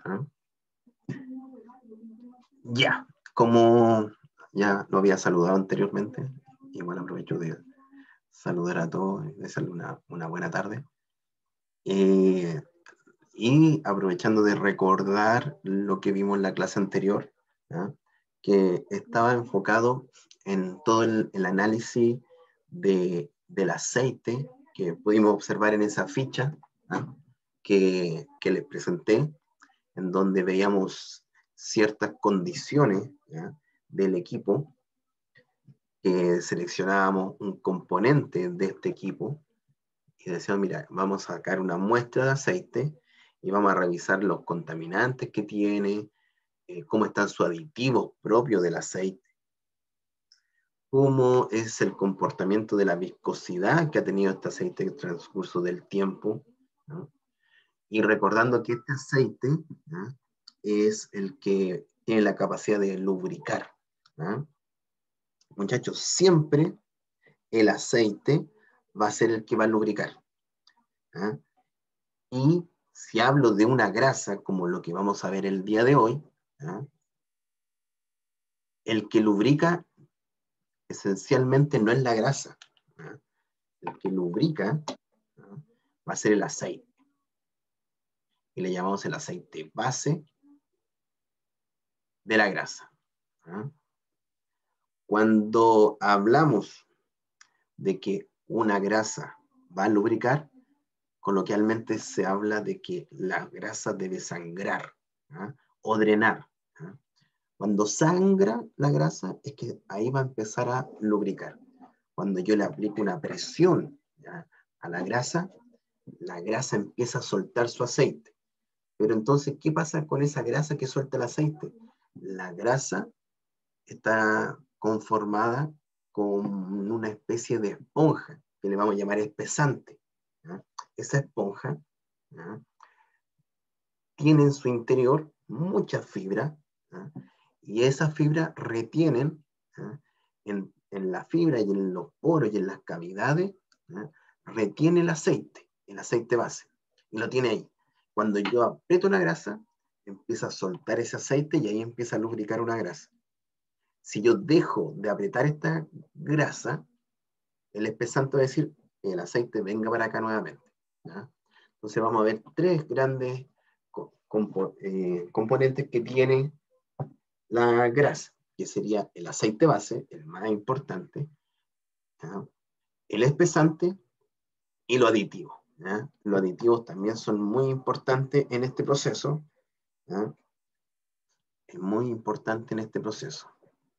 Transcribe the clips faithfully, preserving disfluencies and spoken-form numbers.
¿Ah? Ya, como ya lo había saludado anteriormente, igual aprovecho de saludar a todos y desearles una, una buena tarde. Eh, y aprovechando de recordar lo que vimos en la clase anterior, ¿ya? Que estaba enfocado en todo el, el análisis de, del aceite que pudimos observar en esa ficha, ¿ya? que, que les presenté, en donde veíamos ciertas condiciones, ¿ya? Del equipo, que seleccionábamos un componente de este equipo y decíamos, mira, vamos a sacar una muestra de aceite y vamos a revisar los contaminantes que tiene, eh, cómo están sus aditivos propios del aceite, cómo es el comportamiento de la viscosidad que ha tenido este aceite en el transcurso del tiempo, ¿no? Y recordando que este aceite, ¿no? es el que tiene la capacidad de lubricar, ¿no? Muchachos, siempre el aceite va a ser el que va a lubricar, ¿no? Y si hablo de una grasa, como lo que vamos a ver el día de hoy, ¿no? El que lubrica esencialmente no es la grasa, ¿no? El que lubrica, ¿no? va a ser el aceite. Y le llamamos el aceite base de la grasa, ¿no? Cuando hablamos de que una grasa va a lubricar, coloquialmente se habla de que la grasa debe sangrar, ¿no? O drenar, ¿no? Cuando sangra la grasa es que ahí va a empezar a lubricar. Cuando yo le aplico una presión, ¿ya? a la grasa, la grasa empieza a soltar su aceite. Pero entonces, ¿qué pasa con esa grasa que suelta el aceite? La grasa está conformada con una especie de esponja, que le vamos a llamar espesante, ¿ya? Esa esponja, ¿ya? tiene en su interior mucha fibra, ¿ya? Y esas fibras retienen, ¿ya? en, en la fibra y en los poros y en las cavidades, ¿ya? retiene el aceite, el aceite base, y lo tiene ahí. Cuando yo aprieto una grasa, empieza a soltar ese aceite y ahí empieza a lubricar una grasa. Si yo dejo de apretar esta grasa, el espesante va a decir, el aceite venga para acá nuevamente, ¿ya? Entonces vamos a ver tres grandes compo eh, componentes que tiene la grasa, que sería el aceite base, el más importante, ¿ya? El espesante y lo aditivo, ¿ya? Los aditivos también son muy importantes en este proceso, ¿ya? Es muy importante en este proceso.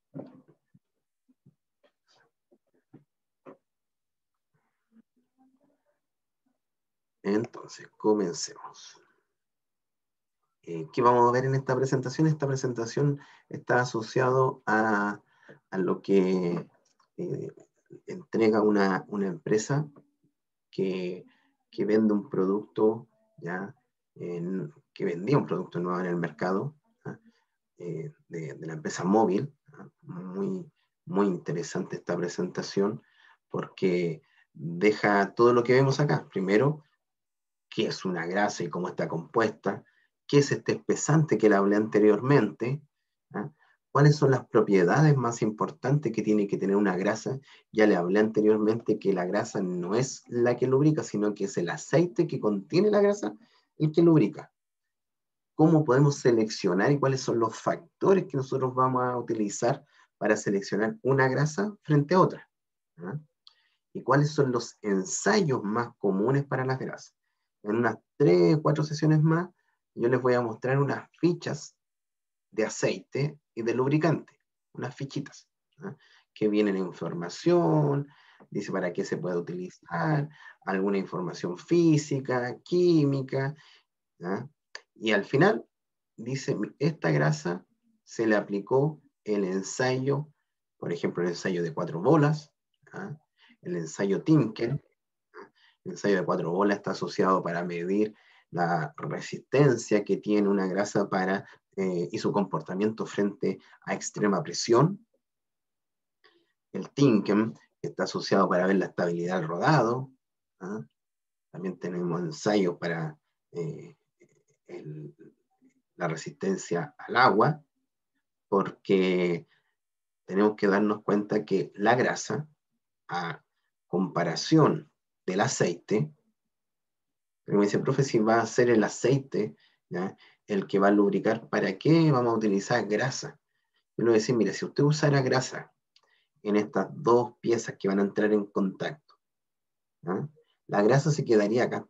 Entonces, comencemos. Eh, ¿Qué vamos a ver en esta presentación? Esta presentación está asociado a, a lo que eh, entrega una, una empresa que, que vende un producto, ¿ya? En, que vendía un producto nuevo en el mercado, ¿ya? eh, de, de la empresa móvil. ¿Ya? Muy, muy interesante esta presentación porque deja todo lo que vemos acá. Primero, qué es una grasa y cómo está compuesta, qué es este espesante que le hablé anteriormente, ¿ah? ¿Cuáles son las propiedades más importantes que tiene que tener una grasa? Ya le hablé anteriormente que la grasa no es la que lubrica, sino que es el aceite que contiene la grasa el que lubrica. ¿Cómo podemos seleccionar y cuáles son los factores que nosotros vamos a utilizar para seleccionar una grasa frente a otra? ¿Ah? ¿Y cuáles son los ensayos más comunes para las grasas? En unas tres o cuatro sesiones más, yo les voy a mostrar unas fichas de aceite y de lubricante, unas fichitas, ¿no? Que vienen en información, dice para qué se puede utilizar, alguna información física, química, ¿no? Y al final dice, esta grasa se le aplicó el ensayo, por ejemplo, el ensayo de cuatro bolas, ¿no? El ensayo Timken. El ensayo de cuatro bolas está asociado para medir la resistencia que tiene una grasa para, eh, y su comportamiento frente a extrema presión. El Timken está asociado para ver la estabilidad del rodado. ¿Ah? También tenemos ensayos para eh, el, la resistencia al agua, porque tenemos que darnos cuenta que la grasa, a comparación del aceite, pero me dice, profe, si va a ser el aceite, ¿ya?, el que va a lubricar, ¿para qué vamos a utilizar grasa? Yo le voy a decir, mira, si usted usara grasa en estas dos piezas que van a entrar en contacto, ¿ya?, la grasa se quedaría acá.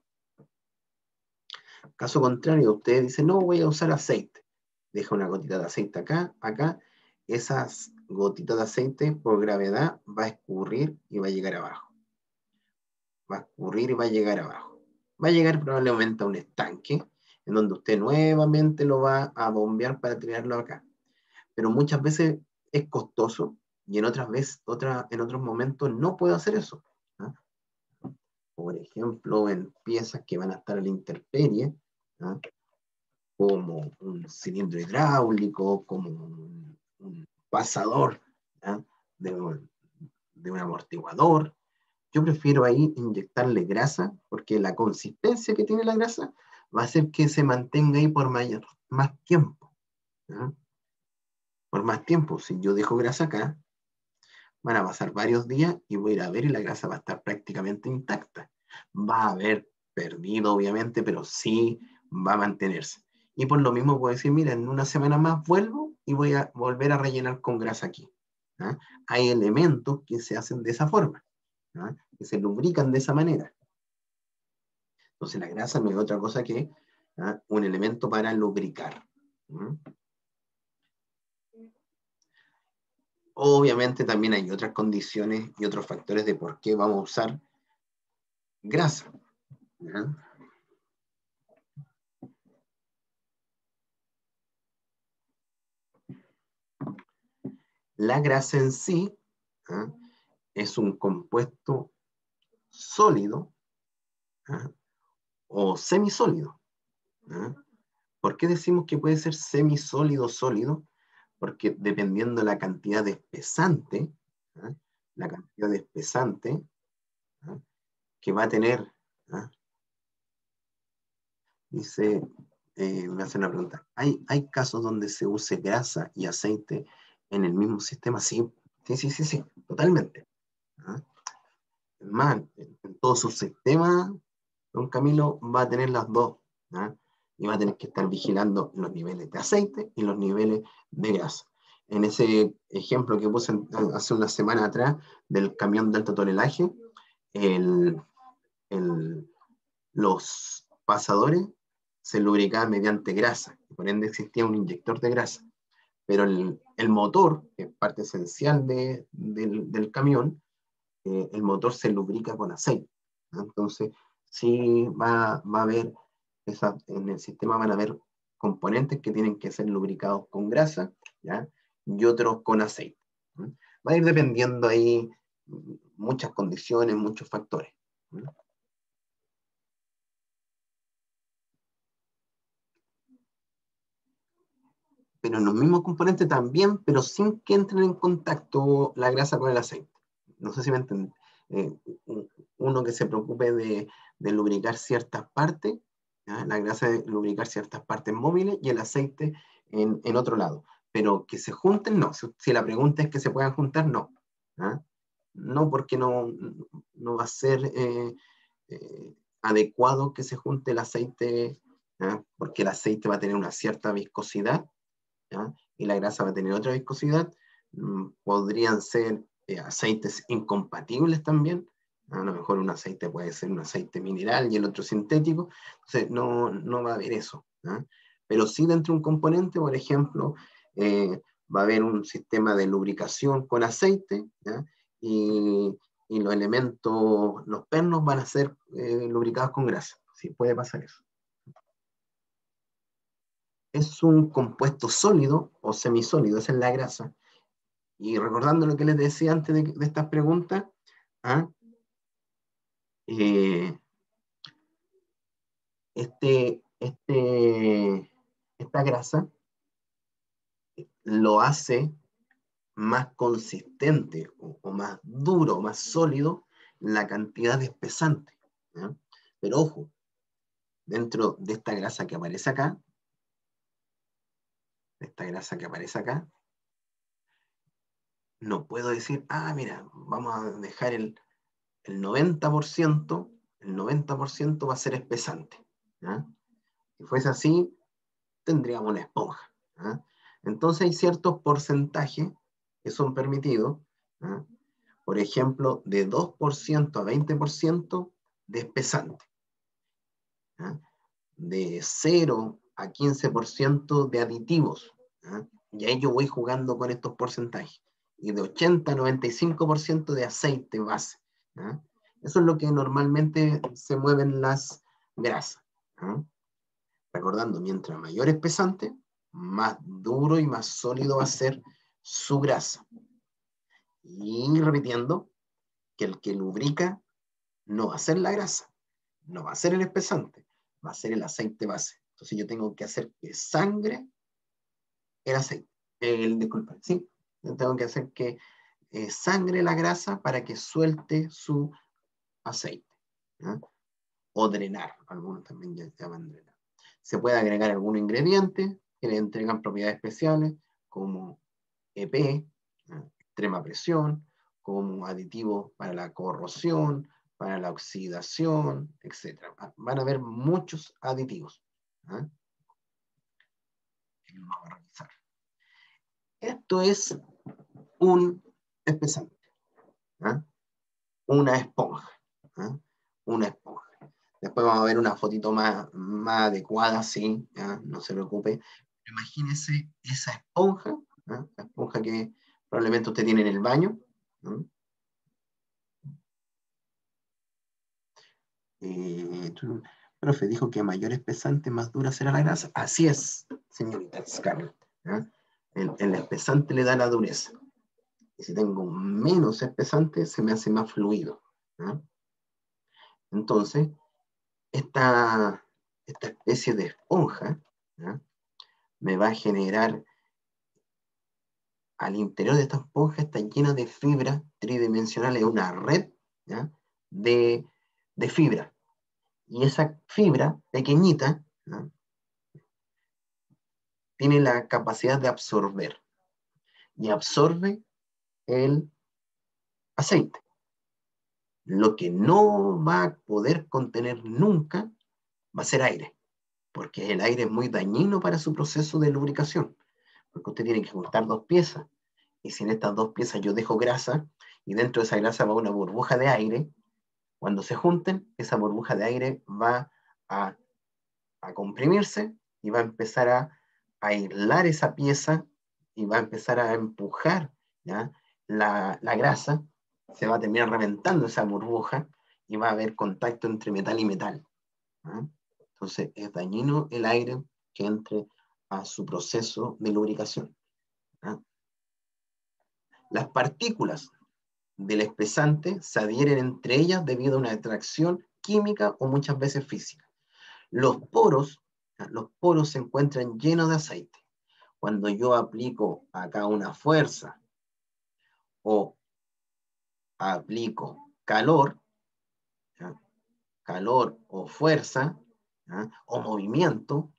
Caso contrario, usted dice, no, voy a usar aceite. Deja una gotita de aceite acá, acá. Esas gotitas de aceite, por gravedad, va a escurrir y va a llegar abajo. Va a escurrir y va a llegar abajo. Va a llegar probablemente a un estanque, en donde usted nuevamente lo va a bombear para tirarlo acá. Pero muchas veces es costoso y en otras veces, otra, en otros momentos no puedo hacer eso, ¿ah? Por ejemplo, en piezas que van a estar a la intemperie, ¿ah?, como un cilindro hidráulico, como un, un pasador, ¿ah?, de, un, de un amortiguador. Yo prefiero ahí inyectarle grasa, porque la consistencia que tiene la grasa va a hacer que se mantenga ahí por mayor, más tiempo, ¿ah? Por más tiempo. Si yo dejo grasa acá, van a pasar varios días y voy a ir a ver y la grasa va a estar prácticamente intacta. Va a haber perdido, obviamente, pero sí va a mantenerse. Y por lo mismo puedo decir, mira, en una semana más vuelvo y voy a volver a rellenar con grasa aquí, ¿ah? Hay elementos que se hacen de esa forma, ¿ah?, que se lubrican de esa manera. Entonces la grasa no es otra cosa que, ¿ah?, un elemento para lubricar. ¿Mm? Obviamente también hay otras condiciones y otros factores de por qué vamos a usar grasa, ¿ya? La grasa en sí, ¿ah?, es un compuesto sólido, ¿ah?, o semisólido, ¿ah? ¿Por qué decimos que puede ser semisólido o sólido? Porque dependiendo de la cantidad de espesante, ¿ah?, la cantidad de espesante, ¿ah?, que va a tener, ¿ah? Dice, eh, me hace una pregunta, ¿hay, ¿hay casos donde se use grasa y aceite en el mismo sistema? Sí, sí, sí, sí, sí, totalmente, ¿ah? Más, en, en todo su sistema, don Camilo va a tener las dos, ¿ah? Y va a tener que estar vigilando los niveles de aceite y los niveles de grasa. En ese ejemplo que puse en, hace una semana atrás del camión de alto tonelaje, el, el, los pasadores se lubricaban mediante grasa, y por ende existía un inyector de grasa. Pero el, el motor, que es parte esencial de, del, del camión, eh, el motor se lubrica con aceite, ¿no? Entonces, sí va, va a haber, esa, en el sistema van a haber componentes que tienen que ser lubricados con grasa, ¿ya?, y otros con aceite, ¿no? Va a ir dependiendo ahí muchas condiciones, muchos factores, ¿no? Pero en los mismos componentes también, pero sin que entren en contacto la grasa con el aceite. No sé si me entienden. Eh, uno que se preocupe de, de lubricar ciertas partes, ¿ya?, la grasa de lubricar ciertas partes móviles y el aceite en, en otro lado. Pero que se junten, no. Si, si la pregunta es que se puedan juntar, no. ¿Ah? No, porque no, no va a ser eh, eh, adecuado que se junte el aceite, ¿ah?, porque el aceite va a tener una cierta viscosidad, ¿ya?, y la grasa va a tener otra viscosidad. Mm, podrían ser eh, aceites incompatibles también. A lo mejor un aceite puede ser un aceite mineral y el otro sintético. Entonces, no, no va a haber eso, ¿ya? Pero sí dentro de un componente, por ejemplo, eh, va a haber un sistema de lubricación con aceite, ¿ya?, y, y los elementos, los pernos van a ser eh, lubricados con grasa. Sí, puede pasar eso. Es un compuesto sólido o semisólido, esa es la grasa. Y recordando lo que les decía antes de, de estas preguntas, ¿ah?, eh, este, este, esta grasa lo hace más consistente o, o más duro, más sólido la cantidad de espesante, ¿ya? Pero ojo, dentro de esta grasa que aparece acá, esta grasa que aparece acá, no puedo decir, ah, mira, vamos a dejar el, el noventa por ciento, el noventa por ciento va a ser espesante. ¿Ya? Si fuese así, tendríamos una esponja. ¿Ya? Entonces hay ciertos porcentajes que son permitidos. ¿Ya? Por ejemplo, de dos por ciento a veinte por ciento de espesante. ¿Ya? De cero a quince por ciento de aditivos. ¿Ya? Y ahí yo voy jugando con estos porcentajes. Y de ochenta a noventa y cinco por ciento de aceite base. ¿Ya? Eso es lo que normalmente se mueven las grasas. ¿Ya? Recordando, mientras mayor espesante, más duro y más sólido va a ser su grasa. Y repitiendo, que el que lubrica no va a ser la grasa, no va a ser el espesante, va a ser el aceite base. Entonces yo tengo que hacer que sangre el aceite, el, disculpa, ¿sí? Yo tengo que hacer que eh, sangre la grasa para que suelte su aceite. ¿Ya? O drenar, algunos también ya llaman drenar. Se puede agregar algún ingrediente que le entregan propiedades especiales, como E P, ¿ya? Extrema presión, como aditivos para la corrosión, para la oxidación, etcétera. Van a haber muchos aditivos. ¿Ya? Vamos a revisar. Esto es un espesante, ¿ya? Una esponja, ¿ya? Una esponja. Después vamos a ver una fotito más, más adecuada, sí, ¿ya? No se preocupe. Imagínese esa esponja, ¿ya? La esponja que probablemente usted tiene en el baño. ¿No? Eh, profe, dijo que mayor espesante, más dura será la grasa. Así es, señorita Scarlett. ¿Ya? El, el espesante le da la dureza. Y si tengo menos espesante, se me hace más fluido. ¿Ya? Entonces, esta, esta especie de esponja, ¿ya? Me va a generar, al interior de esta esponja está llena de fibra tridimensional, es una red, ¿ya? De, de fibra. Y esa fibra pequeñita, ¿ya? Tiene la capacidad de absorber y absorbe el aceite. Lo que no va a poder contener nunca va a ser aire, porque el aire es muy dañino para su proceso de lubricación, porque usted tiene que juntar dos piezas, y si en estas dos piezas yo dejo grasa, y dentro de esa grasa va una burbuja de aire, cuando se junten, esa burbuja de aire va a, a comprimirse y va a empezar a, a aislar esa pieza y va a empezar a empujar, ¿ya? La, la grasa, se va a terminar reventando esa burbuja y va a haber contacto entre metal y metal. ¿Ya? Entonces es dañino el aire que entre a su proceso de lubricación. ¿Ya? Las partículas del espesante se adhieren entre ellas debido a una atracción química o muchas veces física. Los poros, los poros se encuentran llenos de aceite. Cuando yo aplico acá una fuerza o aplico calor, ¿ya? Calor o fuerza, ¿ya? O movimiento,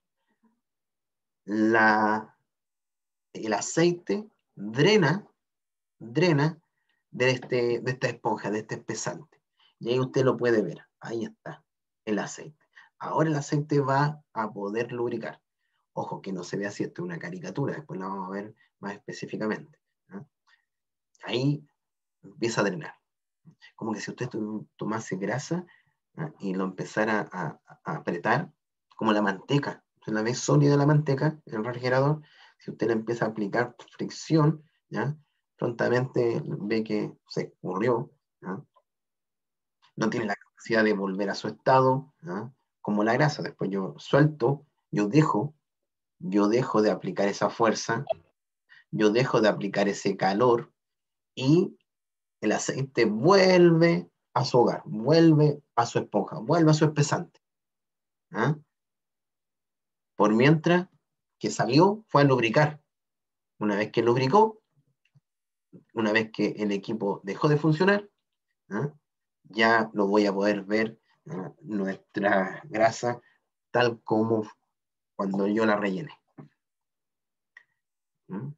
la, el aceite drena, drena de, este, de esta esponja, de este espesante. Y ahí usted lo puede ver. Ahí está el aceite. Ahora el aceite va a poder lubricar. Ojo, que no se vea así, esto es una caricatura, después la vamos a ver más específicamente. ¿No? Ahí empieza a drenar. Como que si usted tomase grasa, ¿no? Y lo empezara a, a apretar, como la manteca. Usted la ve sólida la manteca en el refrigerador, si usted le empieza a aplicar fricción, ¿ya? Prontamente ve que se escurrió, ¿ya? No tiene la capacidad de volver a su estado, ¿ya? Como la grasa. Después yo suelto, yo dejo, yo dejo de aplicar esa fuerza, yo dejo de aplicar ese calor y el aceite vuelve a su hogar, vuelve a su esponja, vuelve a su espesante. ¿Ah? Por mientras que salió, fue a lubricar. Una vez que lubricó, una vez que el equipo dejó de funcionar, ¿ah? Ya lo voy a poder ver, ¿ah? Nuestra grasa tal como cuando yo la rellené. ¿Mm?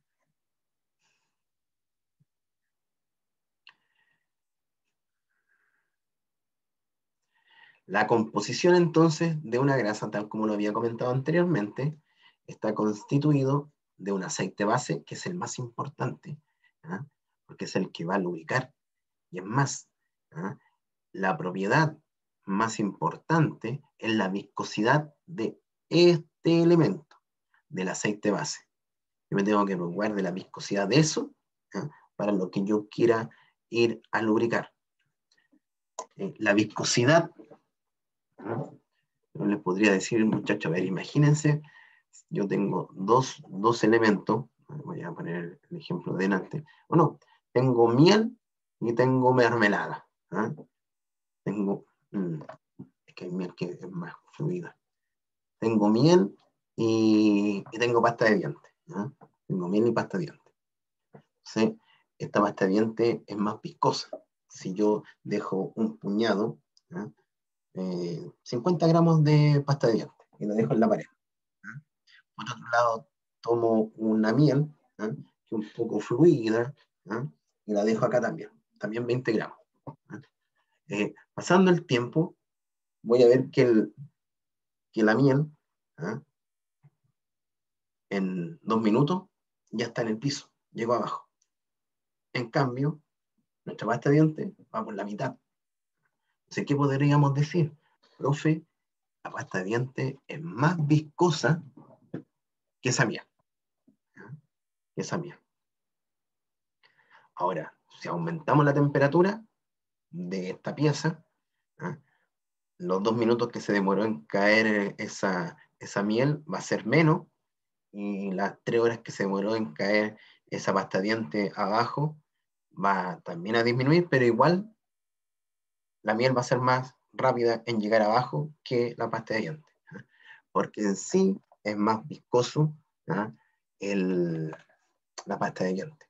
La composición entonces de una grasa, tal como lo había comentado anteriormente, está constituido de un aceite base, que es el más importante, ¿ah? Porque es el que va a lubricar. Y es más, ¿ah? La propiedad más importante es la viscosidad de este elemento, del aceite base. Yo me tengo que preocupar de la viscosidad de eso, ¿ah? Para lo que yo quiera ir a lubricar. Eh, la viscosidad, ¿no? Yo les podría decir, muchachos, a ver, imagínense, yo tengo dos, dos elementos, voy a poner el ejemplo de delante, o no, tengo miel y tengo mermelada. ¿Ah? Tengo, mmm, es que hay miel que es más fluida. Tengo miel y, y tengo pasta de dientes. ¿Ah? Tengo miel y pasta de dientes. ¿Sí? Esta pasta de dientes es más viscosa. Si yo dejo un puñado, ¿ah? eh, cincuenta gramos de pasta de dientes y lo dejo en la pared. ¿Ah? Por otro lado, tomo una miel, ¿ah? que es un poco fluida, ¿ah? y la dejo acá también, también veinte gramos. ¿Ah? Eh, pasando el tiempo, voy a ver que, el, que la miel, ¿ah? en dos minutos ya está en el piso, llegó abajo. En cambio, nuestra pasta de dientes va por la mitad. Entonces, ¿qué podríamos decir? Profe, la pasta de dientes es más viscosa que esa miel. ¿Ah? Que esa miel. Ahora, si aumentamos la temperatura de esta pieza, ¿ah? los dos minutos que se demoró en caer esa, esa miel va a ser menos, y las tres horas que se demoró en caer esa pasta de diente abajo va también a disminuir, pero igual la miel va a ser más rápida en llegar abajo que la pasta de diente, ¿ah? Porque en sí es más viscoso, ¿ah? el, la pasta de diente.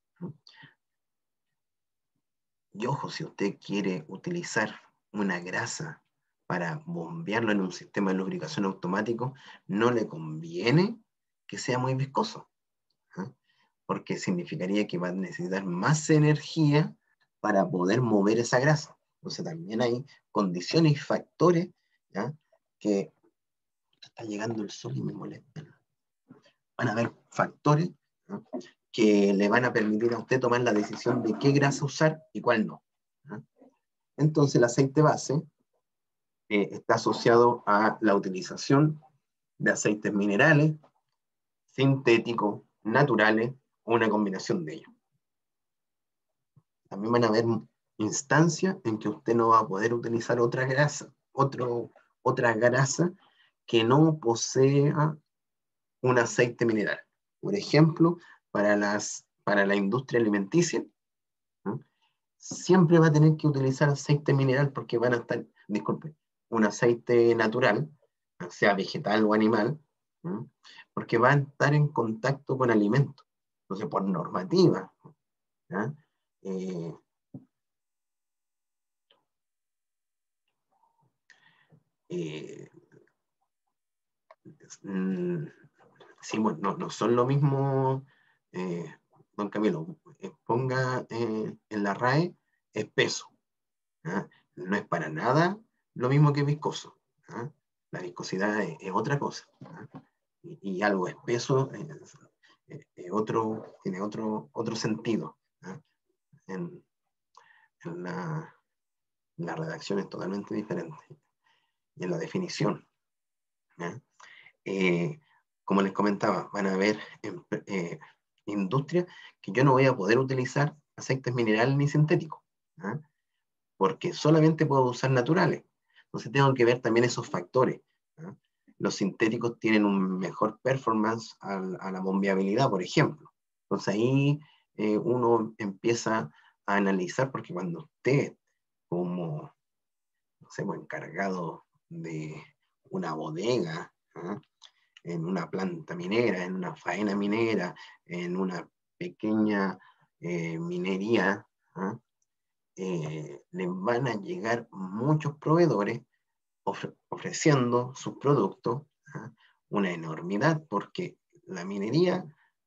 Y ojo, si usted quiere utilizar una grasa para bombearlo en un sistema de lubricación automático, no le conviene que sea muy viscoso, ¿ah? Porque significaría que va a necesitar más energía para poder mover esa grasa. Entonces también hay condiciones y factores, ¿ya? Que está llegando el sol y me molestan. Van a haber factores, ¿no? Que le van a permitir a usted tomar la decisión de qué grasa usar y cuál no, ¿no? Entonces el aceite base eh, está asociado a la utilización de aceites minerales, sintéticos, naturales, o una combinación de ellos. También van a haber instancias en que usted no va a poder utilizar otra grasa, otro, otra grasa que no posea un aceite mineral. Por ejemplo, para, las, para la industria alimenticia, ¿no? Siempre va a tener que utilizar aceite mineral porque van a estar, disculpe, un aceite natural, sea vegetal o animal, ¿no? Porque va a estar en contacto con alimentos. Entonces, por normativa, ¿no? eh, eh, mm, sí, bueno, no, no son lo mismo, eh, don Camilo, eh, ponga eh, en la R A E espeso, ¿ah? No es para nada lo mismo que viscoso, ¿ah? La viscosidad es, es otra cosa, ¿ah? y, y algo espeso es, es, es otro, tiene otro, otro sentido, ¿ah? En, en, la, en la redacción es totalmente diferente, y en la definición, ¿ah? Eh, como les comentaba, van a haber eh, industrias que yo no voy a poder utilizar aceites minerales ni sintéticos, ¿ah? Porque solamente puedo usar naturales. Entonces tengo que ver también esos factores, ¿ah? Los sintéticos tienen un mejor performance a, a la bombeabilidad, por ejemplo. Entonces ahí eh, uno empieza a analizar, porque cuando usted, como, no sé, pues, encargado de una bodega, ¿ah? En una planta minera, en una faena minera, en una pequeña eh, minería, ¿ah? eh, les van a llegar muchos proveedores ofre ofreciendo sus productos, ¿ah? Una enormidad, porque la minería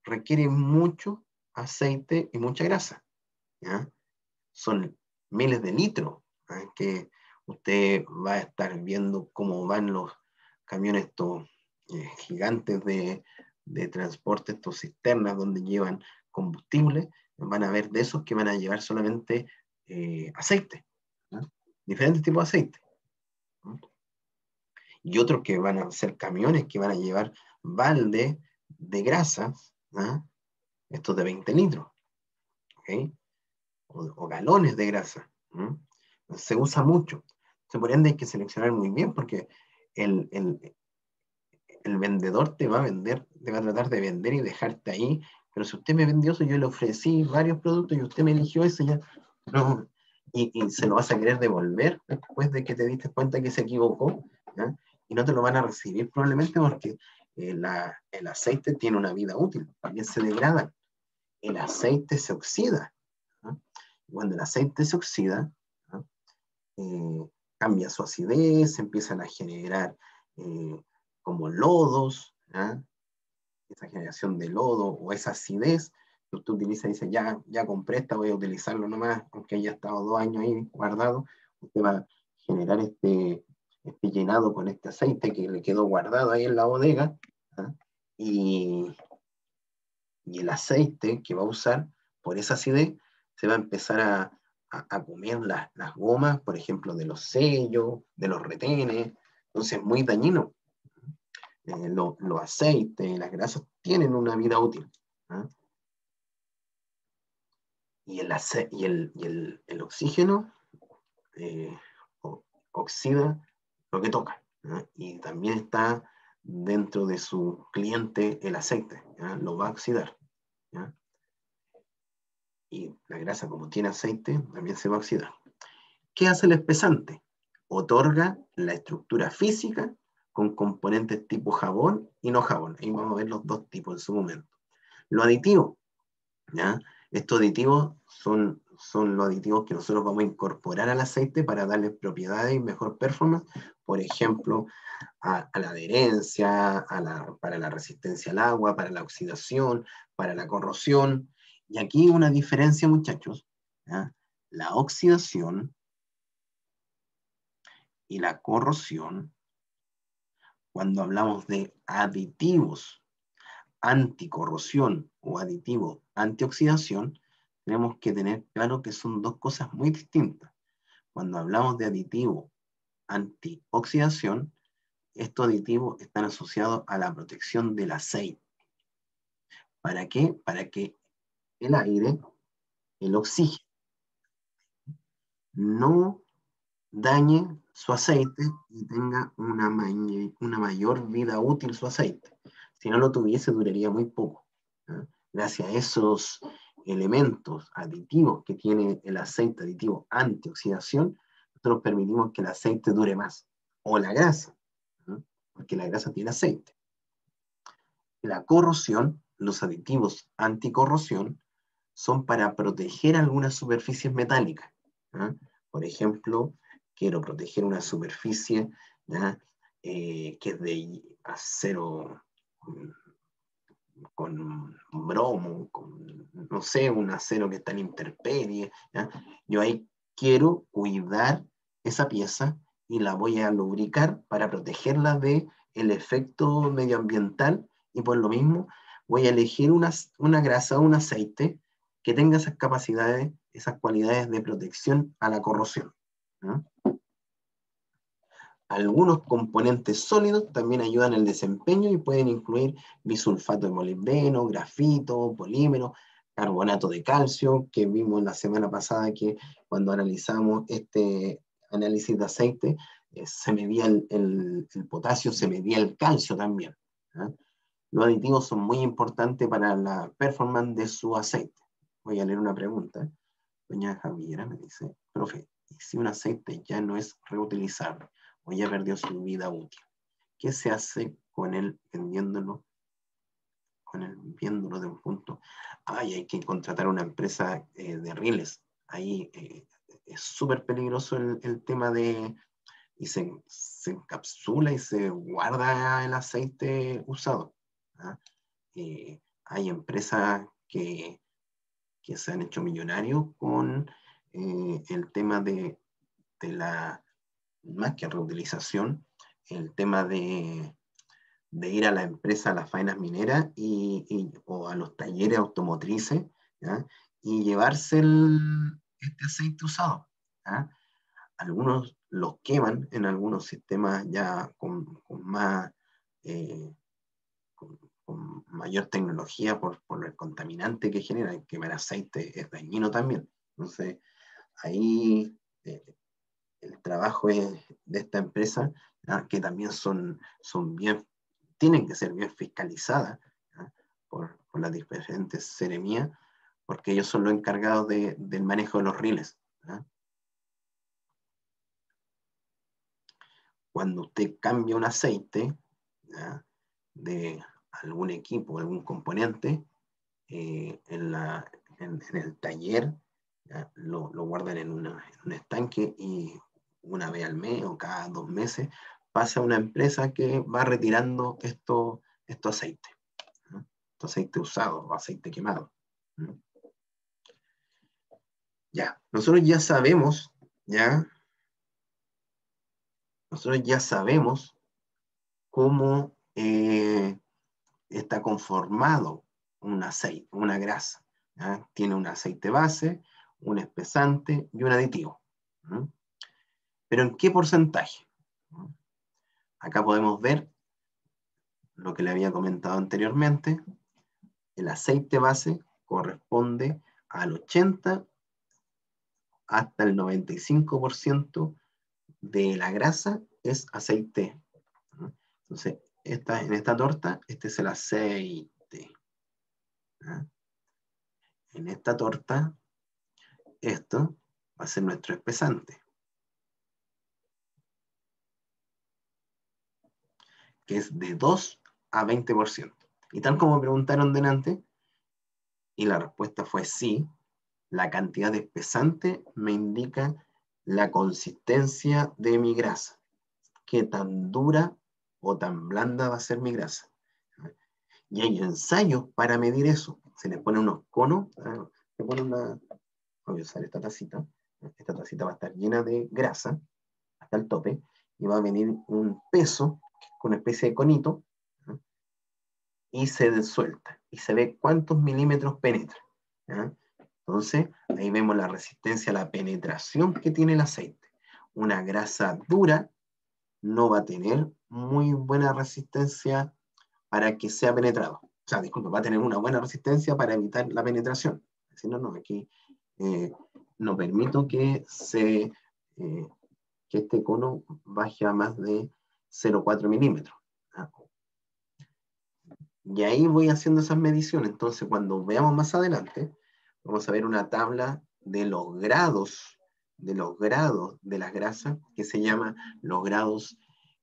requiere mucho aceite y mucha grasa, ¿ya? Son miles de litros, ¿eh? Que usted va a estar viendo cómo van los camiones estos eh, gigantes de, de transporte, estos cisternas donde llevan combustible, van a ver de esos que van a llevar solamente eh, aceite, ¿no? Diferentes tipos de aceite, ¿no? Y otros que van a ser camiones que van a llevar balde de grasa, ¿no? Estos de veinte litros, ¿ok? O, o galones de grasa, ¿no? Se usa mucho. Entonces, por ende hay que seleccionar muy bien porque el, el, el vendedor te va a vender, te va a tratar de vender y dejarte ahí, pero si usted me vendió eso, yo le ofrecí varios productos y usted me eligió ese, ya no, y, y se lo vas a querer devolver después de que te diste cuenta que se equivocó, ¿ya? Y no te lo van a recibir probablemente porque eh, la, el aceite tiene una vida útil, también se degrada, el aceite se oxida, ¿no? Cuando el aceite se oxida, ¿no? eh, cambia su acidez, empiezan a generar eh, como lodos, ¿eh? Esa generación de lodo o esa acidez que usted utiliza y dice, ya, ya compré esta, voy a utilizarlo nomás, aunque haya estado dos años ahí guardado, usted va a generar este, este llenado con este aceite que le quedó guardado ahí en la bodega, ¿eh? y, y el aceite que va a usar por esa acidez se va a empezar a, a, a comer las, las gomas, por ejemplo, de los sellos, de los retenes, entonces es muy dañino. Eh, lo, los aceites, las grasas tienen una vida útil, ¿eh? Y el, ace y el, y el, el oxígeno eh, oxida lo que toca, ¿eh? Y también está dentro de su cliente el aceite, ¿eh? Lo va a oxidar, ¿eh? Y la grasa, como tiene aceite, también se va a oxidar. ¿Qué hace el espesante? Otorga la estructura física con componentes tipo jabón y no jabón. Ahí vamos a ver los dos tipos en su momento. Lo aditivo, ¿ya? Estos aditivos son, son los aditivos que nosotros vamos a incorporar al aceite para darle propiedades y mejor performance, por ejemplo, a, a la adherencia, a la, para la resistencia al agua, para la oxidación, para la corrosión. Y aquí una diferencia, muchachos, ¿ya? La oxidación y la corrosión, cuando hablamos de aditivos anticorrosión o aditivos antioxidación, tenemos que tener claro que son dos cosas muy distintas. Cuando hablamos de aditivo antioxidación, estos aditivos están asociados a la protección del aceite. ¿Para qué? Para que el aire, el oxígeno, no dañe su aceite y tenga una, una mayor vida útil su aceite. Si no lo tuviese, duraría muy poco, ¿eh? Gracias a esos elementos aditivos que tiene el aceite aditivo antioxidación, nosotros permitimos que el aceite dure más, o la grasa, ¿eh? Porque la grasa tiene aceite. La corrosión, los aditivos anticorrosión, son para proteger algunas superficies metálicas, ¿eh? Por ejemplo, quiero proteger una superficie, ¿ya? Eh, que es de acero con bromo, con, no sé, un acero que está en intemperie, ¿ya? Yo ahí quiero cuidar esa pieza y la voy a lubricar para protegerla de el efecto medioambiental y por lo mismo voy a elegir una, una grasa o un aceite que tenga esas capacidades, esas cualidades de protección a la corrosión, ¿no? Algunos componentes sólidos también ayudan al desempeño y pueden incluir bisulfato de molibdeno, grafito, polímero, carbonato de calcio, que vimos la semana pasada que cuando analizamos este análisis de aceite, eh, se medía el, el, el, potasio, se medía el calcio también, ¿eh? Los aditivos son muy importantes para la performance de su aceite. Voy a leer una pregunta. Doña Javiera me dice, profe, ¿y si un aceite ya no es reutilizable o ya perdió su vida útil? ¿Qué se hace con él vendiéndolo, con él viéndolo de un punto? Ay, hay que contratar una empresa eh, de rieles. Ahí eh, es súper peligroso el, el tema de, y se, se encapsula y se guarda el aceite usado, ¿ah? Eh, hay empresas que, que se han hecho millonarios con eh, el tema de, de la, más que reutilización, el tema de, de ir a la empresa, a las faenas mineras y, y, o a los talleres automotrices, ¿ya? Y llevarse el, este aceite usado, ¿ya? Algunos los queman en algunos sistemas ya con, con más, eh, con, con, mayor tecnología por, por el contaminante que genera. Quemar aceite es dañino también. Entonces, ahí eh, el trabajo es de esta empresa, ¿ya? Que también son, son bien, tienen que ser bien fiscalizadas, ¿ya? por, por las diferentes seremías, porque ellos son los encargados de, del manejo de los riles, ¿ya? Cuando usted cambia un aceite, ¿ya? De algún equipo, algún componente, eh, en, la, en, en, el taller, ¿ya? Lo, lo guardan en, una, en un estanque y una vez al mes o cada dos meses pasa a una empresa que va retirando estos esto aceites, ¿no? Estos aceites usados o aceite quemado, ¿no? Ya, nosotros ya sabemos, ya, nosotros ya sabemos cómo eh, está conformado un aceite, una grasa, ¿ya? Tiene un aceite base, un espesante y un aditivo, ¿no? Pero ¿en qué porcentaje? ¿No? Acá podemos ver lo que le había comentado anteriormente. El aceite base corresponde al ochenta hasta el noventa y cinco por ciento de la grasa es aceite, ¿no? Entonces, esta, en esta torta, este es el aceite, ¿no? En esta torta, esto va a ser nuestro espesante, que es de dos a veinte por ciento. Y tal como preguntaron delante, y la respuesta fue sí, la cantidad de espesante me indica la consistencia de mi grasa, qué tan dura o tan blanda va a ser mi grasa. Y hay ensayos para medir eso. Se les pone unos conos, ¿eh? Se pone una, voy a usar esta tacita, esta tacita va a estar llena de grasa hasta el tope, y va a venir un peso con una especie de conito, ¿eh? Y se suelta, y se ve cuántos milímetros penetra, ¿eh? Entonces, ahí vemos la resistencia a la penetración que tiene el aceite. Una grasa dura no va a tener muy buena resistencia para que sea penetrado. O sea, disculpa, va a tener una buena resistencia para evitar la penetración. Si no, no, aquí eh, no permito que, se, eh, que este cono baje a más de cero coma cuatro milímetros. ¿Ah? Y ahí voy haciendo esas mediciones. Entonces, cuando veamos más adelante, vamos a ver una tabla de los grados, de los grados de las grasas, que se llama los grados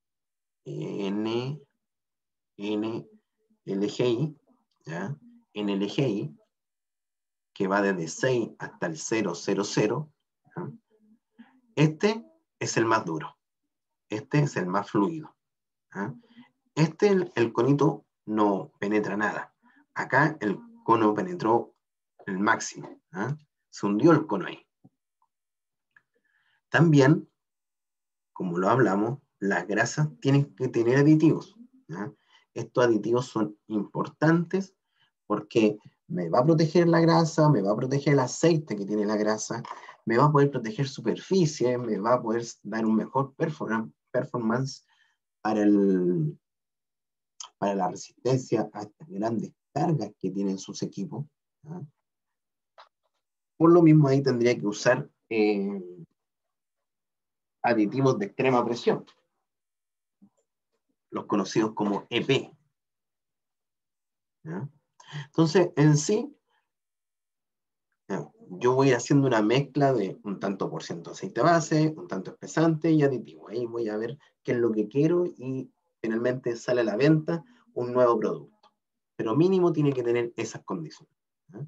N, N, L G I, ¿ya? En L G I, que va desde seis hasta el cero coma cero cero, ¿ya? Este es el más duro, este es el más fluido, ¿ya? Este, el, el conito no penetra nada. Acá el cono penetró el máximo, ¿ya? Se hundió el cono ahí. También, como lo hablamos, las grasas tienen que tener aditivos, ¿ya? Estos aditivos son importantes porque me va a proteger la grasa, me va a proteger el aceite que tiene la grasa, me va a poder proteger superficie, me va a poder dar un mejor performance para, el, para la resistencia a estas grandes cargas que tienen sus equipos, ¿ya? Por lo mismo ahí tendría que usar eh, aditivos de extrema presión, los conocidos como E P, ¿ya? Entonces, en sí, yo voy haciendo una mezcla de un tanto por ciento aceite base, un tanto espesante y aditivo. Ahí voy a ver qué es lo que quiero y finalmente sale a la venta un nuevo producto. Pero mínimo tiene que tener esas condiciones, ¿eh?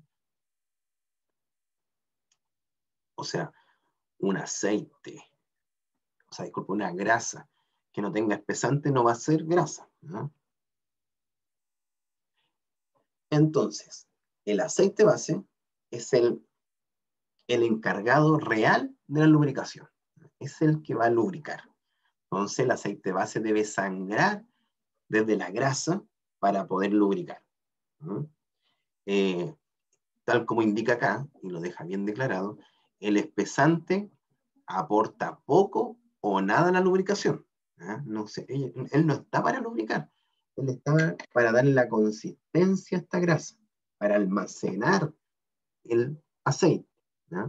O sea, un aceite, o sea, disculpa, una grasa que no tenga espesante no va a ser grasa, ¿no? Entonces, el aceite base es el, el encargado real de la lubricación. Es el que va a lubricar. Entonces, el aceite base debe sangrar desde la grasa para poder lubricar. ¿Mm? Eh, tal como indica acá, y lo deja bien declarado, el espesante aporta poco o nada a la lubricación. ¿Ah? No sé, él, él no está para lubricar, él está para darle la consistencia a esta grasa, para almacenar el aceite. ¿Ah?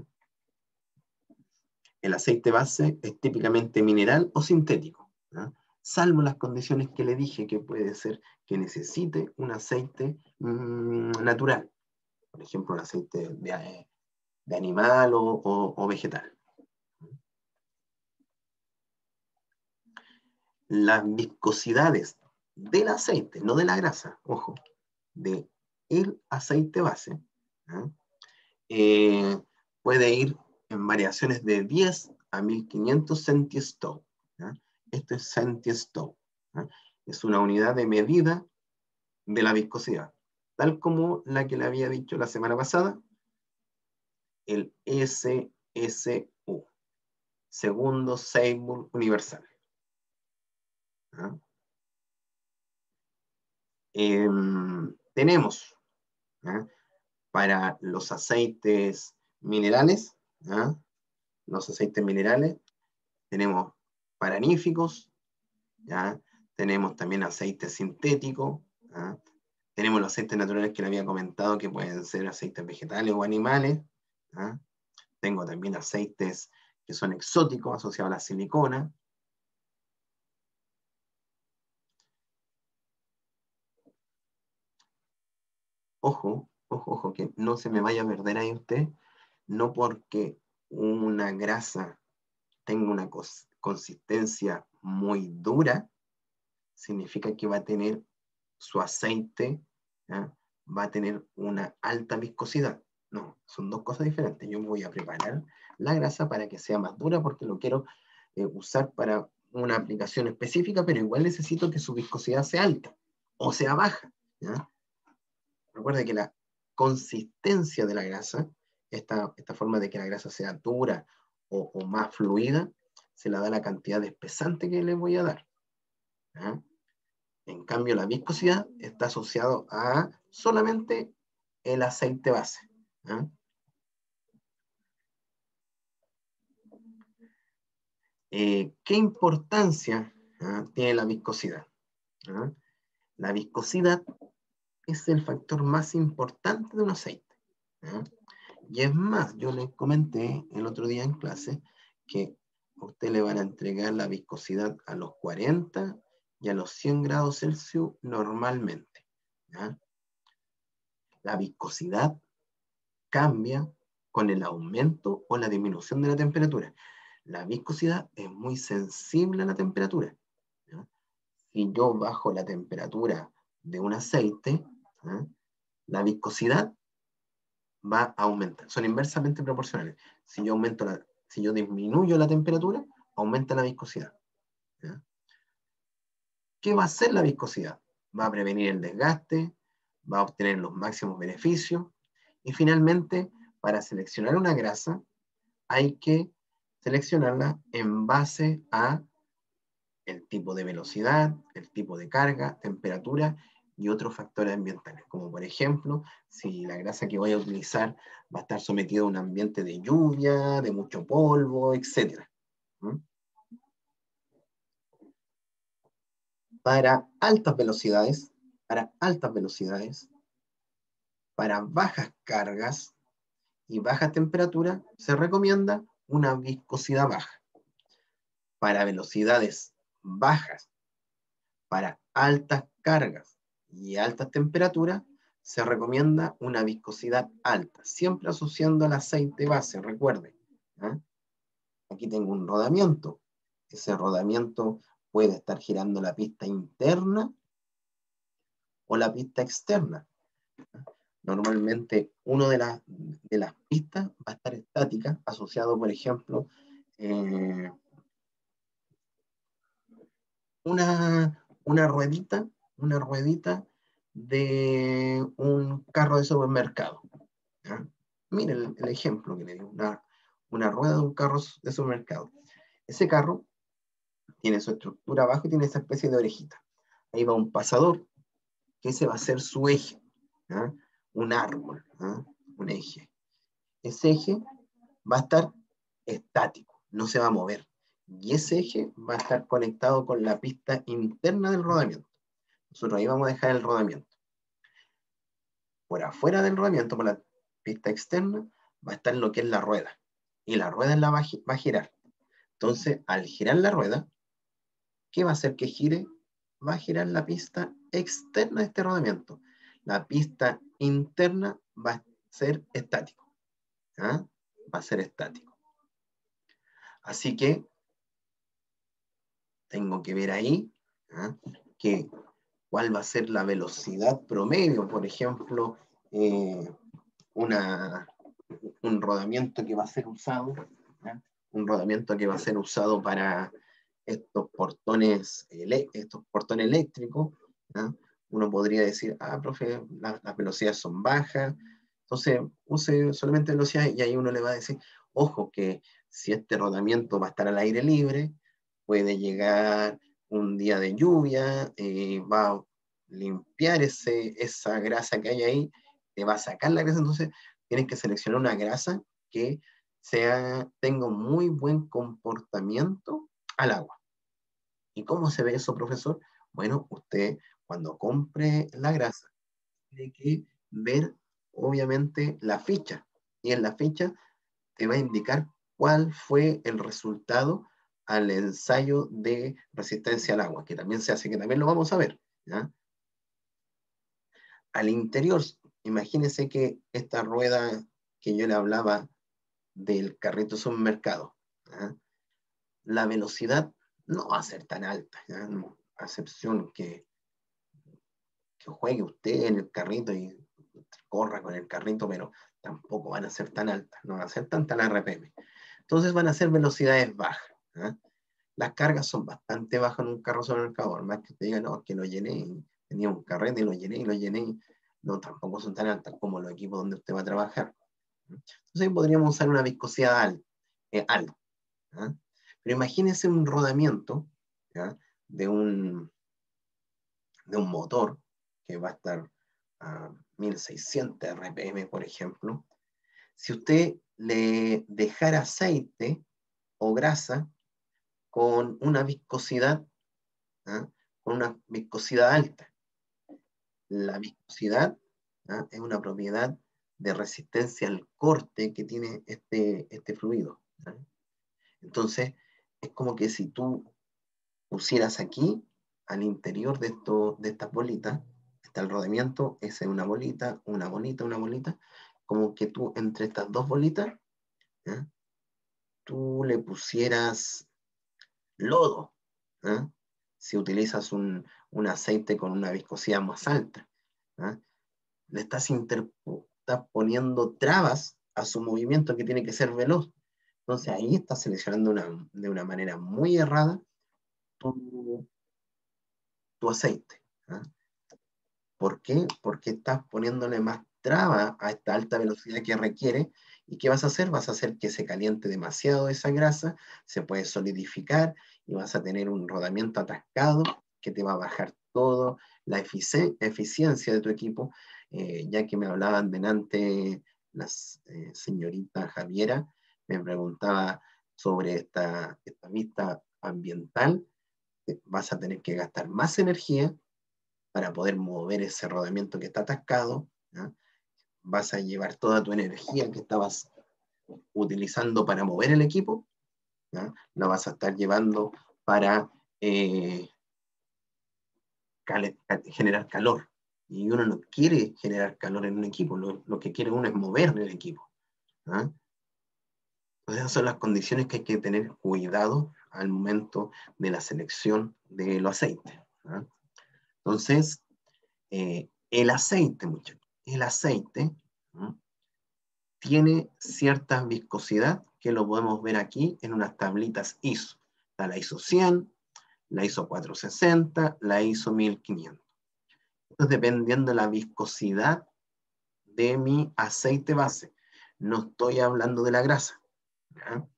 El aceite base es típicamente mineral o sintético, ¿ah? Salvo las condiciones que le dije, que puede ser que necesite un aceite mmm, natural, por ejemplo, un aceite de, de animal o, o, o vegetal. Las viscosidades del aceite, no de la grasa, ojo, de el aceite base, ¿ah? eh, puede ir en variaciones de diez a mil quinientos centistow. ¿Ah? Esto es centistow. ¿Ah? Es una unidad de medida de la viscosidad, tal como la que le había dicho la semana pasada, el S S U, segundo Seiburg universal. ¿Ah? Eh, tenemos, ¿ah? para los aceites minerales, ¿ah? los aceites minerales, tenemos paraníficos, ¿ya? Tenemos también aceite sintético, ¿ah? Tenemos los aceites naturales que le había comentado, que pueden ser aceites vegetales o animales, ¿ah? Tengo también aceites que son exóticos, asociados a la silicona. Ojo, ojo, ojo, que no se me vaya a perder ahí usted, no porque una grasa tenga una cos consistencia muy dura, significa que va a tener su aceite, ¿ya? Va a tener una alta viscosidad. No, son dos cosas diferentes. Yo voy a preparar la grasa para que sea más dura porque lo quiero eh, usar para una aplicación específica, pero igual necesito que su viscosidad sea alta o sea baja. ¿Ya? Recuerda que la consistencia de la grasa, esta, esta forma de que la grasa sea dura o, o más fluida, se la da la cantidad de espesante que le voy a dar. ¿Ya? En cambio, la viscosidad está asociado a solamente el aceite base. ¿Ah? Eh, ¿Qué importancia ¿ah? tiene la viscosidad? ¿Ah? La viscosidad es el factor más importante de un aceite. ¿Ah? Y es más, yo les comenté el otro día en clase que a usted le van a entregar la viscosidad a los cuarenta y a los cien grados Celsius normalmente. ¿Ah? La viscosidad cambia con el aumento o la disminución de la temperatura. La viscosidad es muy sensible a la temperatura. ¿Ya? Si yo bajo la temperatura de un aceite, ¿ya? la viscosidad va a aumentar. Son inversamente proporcionales. Si yo, aumento la, si yo disminuyo la temperatura, aumenta la viscosidad. ¿Ya? ¿Qué va a hacer la viscosidad? Va a prevenir el desgaste, va a obtener los máximos beneficios y finalmente, para seleccionar una grasa, hay que seleccionarla en base a el tipo de velocidad, el tipo de carga, temperatura y otros factores ambientales, como por ejemplo, si la grasa que voy a utilizar va a estar sometida a un ambiente de lluvia, de mucho polvo, etcétera. ¿Mm? Para altas velocidades, para altas velocidades, para bajas cargas y baja temperatura, se recomienda una viscosidad baja. Para velocidades bajas, para altas cargas y altas temperaturas, se recomienda una viscosidad alta, siempre asociando al aceite base, recuerden. ¿eh? Aquí tengo un rodamiento. Ese rodamiento puede estar girando la pista interna o la pista externa. Normalmente, una de, la, de las pistas va a estar estática, asociado, por ejemplo, eh, una, una ruedita, una ruedita de un carro de supermercado. ¿Ya? Miren el, el ejemplo que le digo, una, una rueda de un carro de supermercado. Ese carro tiene su estructura abajo y tiene esa especie de orejita. Ahí va un pasador, que ese va a ser su eje, ¿ya? Un árbol, ¿ya? Un eje. Ese eje va a estar estático, no se va a mover. Y ese eje va a estar conectado con la pista interna del rodamiento. Nosotros ahí vamos a dejar el rodamiento. Por afuera del rodamiento, por la pista externa, va a estar lo que es la rueda. Y la rueda la va, a, va a girar. Entonces, al girar la rueda, ¿qué va a hacer que gire? Va a girar la pista externa de este rodamiento. La pista interna va a ser estático. ¿Ah? Va a ser estático. Así que tengo que ver ahí, ¿ah? que cuál va a ser la velocidad promedio, por ejemplo, eh, una, un rodamiento que va a ser usado, ¿ya? Un rodamiento que va a ser usado para estos portones, estos portones eléctricos, ¿ya? Uno podría decir, ah, profe, la, las velocidades son bajas, entonces use solamente velocidad y ahí uno le va a decir, ojo, que si este rodamiento va a estar al aire libre, puede llegar un día de lluvia, eh, va a limpiar ese, esa grasa que hay ahí, te va a sacar la grasa, entonces tienes que seleccionar una grasa que sea, tenga un muy buen comportamiento al agua. ¿Y cómo se ve eso, profesor? Bueno, usted cuando compre la grasa tiene que ver obviamente la ficha, y en la ficha te va a indicar cuál fue el resultado al ensayo de resistencia al agua, que también se hace, que también lo vamos a ver, ¿ya? Al interior, imagínense que esta rueda que yo le hablaba del carrito supermercado, ¿ya? La velocidad no va a ser tan alta, ¿ya? A excepción que, que juegue usted en el carrito y corra con el carrito, pero tampoco van a ser tan altas, no van a ser tanta la R P M. Entonces van a ser velocidades bajas, ¿eh? Las cargas son bastante bajas en un carro supermercado, más que usted diga, no, que lo llené, tenía un carrete y lo llené y lo llené, no, tampoco son tan altas como los equipos donde usted va a trabajar. Entonces podríamos usar una viscosidad alta, eh, alta, ¿eh? Pero imagínese un rodamiento, ¿ya? de un de un motor que va a estar a mil seiscientos R P M, por ejemplo. Si usted le dejara aceite o grasa con una viscosidad, ¿ah? con una viscosidad alta. La viscosidad, ¿ah? es una propiedad de resistencia al corte que tiene este, este fluido, ¿ah? Entonces, es como que si tú pusieras aquí, al interior de, esto, de estas bolitas, está el rodamiento, esa es una bolita, una bolita, una bolita, como que tú entre estas dos bolitas, ¿eh? tú le pusieras lodo, ¿eh? Si utilizas un, un, aceite con una viscosidad más alta, ¿eh? Le estás, estás poniendo trabas a su movimiento que tiene que ser veloz. Entonces ahí estás seleccionando una, de una manera muy errada tu, tu aceite. ¿Eh? ¿Por qué? Porque estás poniéndole más traba a esta alta velocidad que requiere. ¿Y qué vas a hacer? Vas a hacer que se caliente demasiado esa grasa, se puede solidificar y vas a tener un rodamiento atascado que te va a bajar todo la efic eficiencia de tu equipo, eh, ya que me hablaban delante las eh, señorita Javiera, me preguntaba sobre esta, esta vista ambiental, eh, vas a tener que gastar más energía para poder mover ese rodamiento que está atascado, ¿ya? Vas a llevar toda tu energía que estabas utilizando para mover el equipo, ¿ya? La vas a estar llevando para eh, cal generar calor. Y uno no quiere generar calor en un equipo, lo, lo que quiere uno es mover el equipo, ¿ya? Entonces esas son las condiciones que hay que tener cuidado al momento de la selección de los aceites, ¿ya? Entonces, eh, el aceite, muchachos, el aceite, ¿no? tiene cierta viscosidad que lo podemos ver aquí en unas tablitas I S O. Está la I S O cien, la I S O cuatrocientos sesenta, la I S O mil quinientos. Esto es dependiendo de la viscosidad de mi aceite base. No estoy hablando de la grasa. ¿Ya?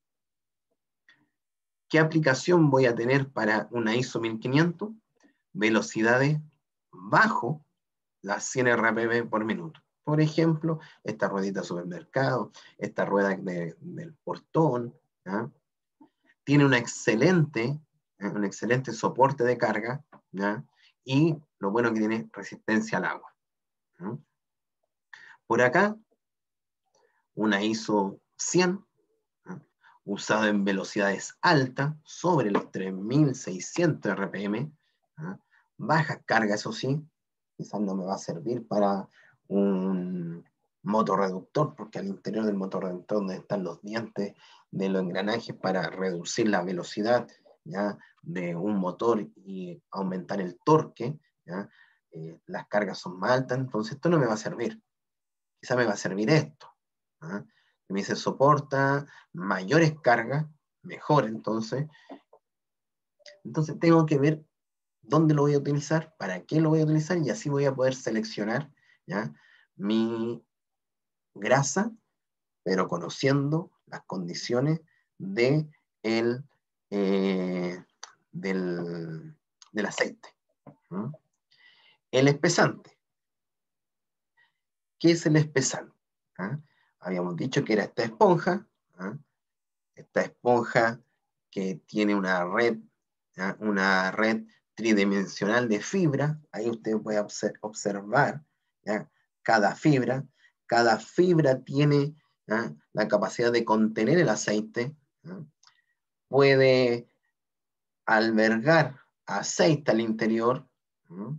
¿Qué aplicación voy a tener para una I S O mil quinientos? Velocidades bajo las cien R P M por minuto. Por ejemplo, esta ruedita de supermercado, esta rueda de, del portón, ¿ya? Tiene una excelente, ¿eh? un excelente soporte de carga, ¿ya? Y lo bueno que tiene resistencia al agua. ¿Ya? Por acá, una I S O cien, ¿ya? Usado en velocidades altas, sobre los tres mil seiscientos R P M, ¿ya? Baja carga, eso sí, quizás no me va a servir para un motorreductor, porque al interior del motorreductor donde están los dientes de los engranajes para reducir la velocidad, ¿ya? De un motor y aumentar el torque, ¿ya? Eh, las cargas son más altas, entonces esto no me va a servir. Quizás me va a servir esto, ¿ya? Que me dice soporta mayores cargas, mejor entonces. Entonces tengo que ver dónde lo voy a utilizar, para qué lo voy a utilizar, y así voy a poder seleccionar, ¿ya? Mi grasa, pero conociendo las condiciones de el, eh, del, del aceite. ¿Mm? El espesante. ¿Qué es el espesante? ¿Ah? Habíamos dicho que era esta esponja, ¿ah? Esta esponja que tiene una red, ¿ah? Una red tridimensional de fibra. Ahí usted puede observar, ¿ya? Cada fibra. Cada fibra tiene, ¿ah? La capacidad de contener el aceite, ¿ah? Puede albergar aceite al interior, ¿ah?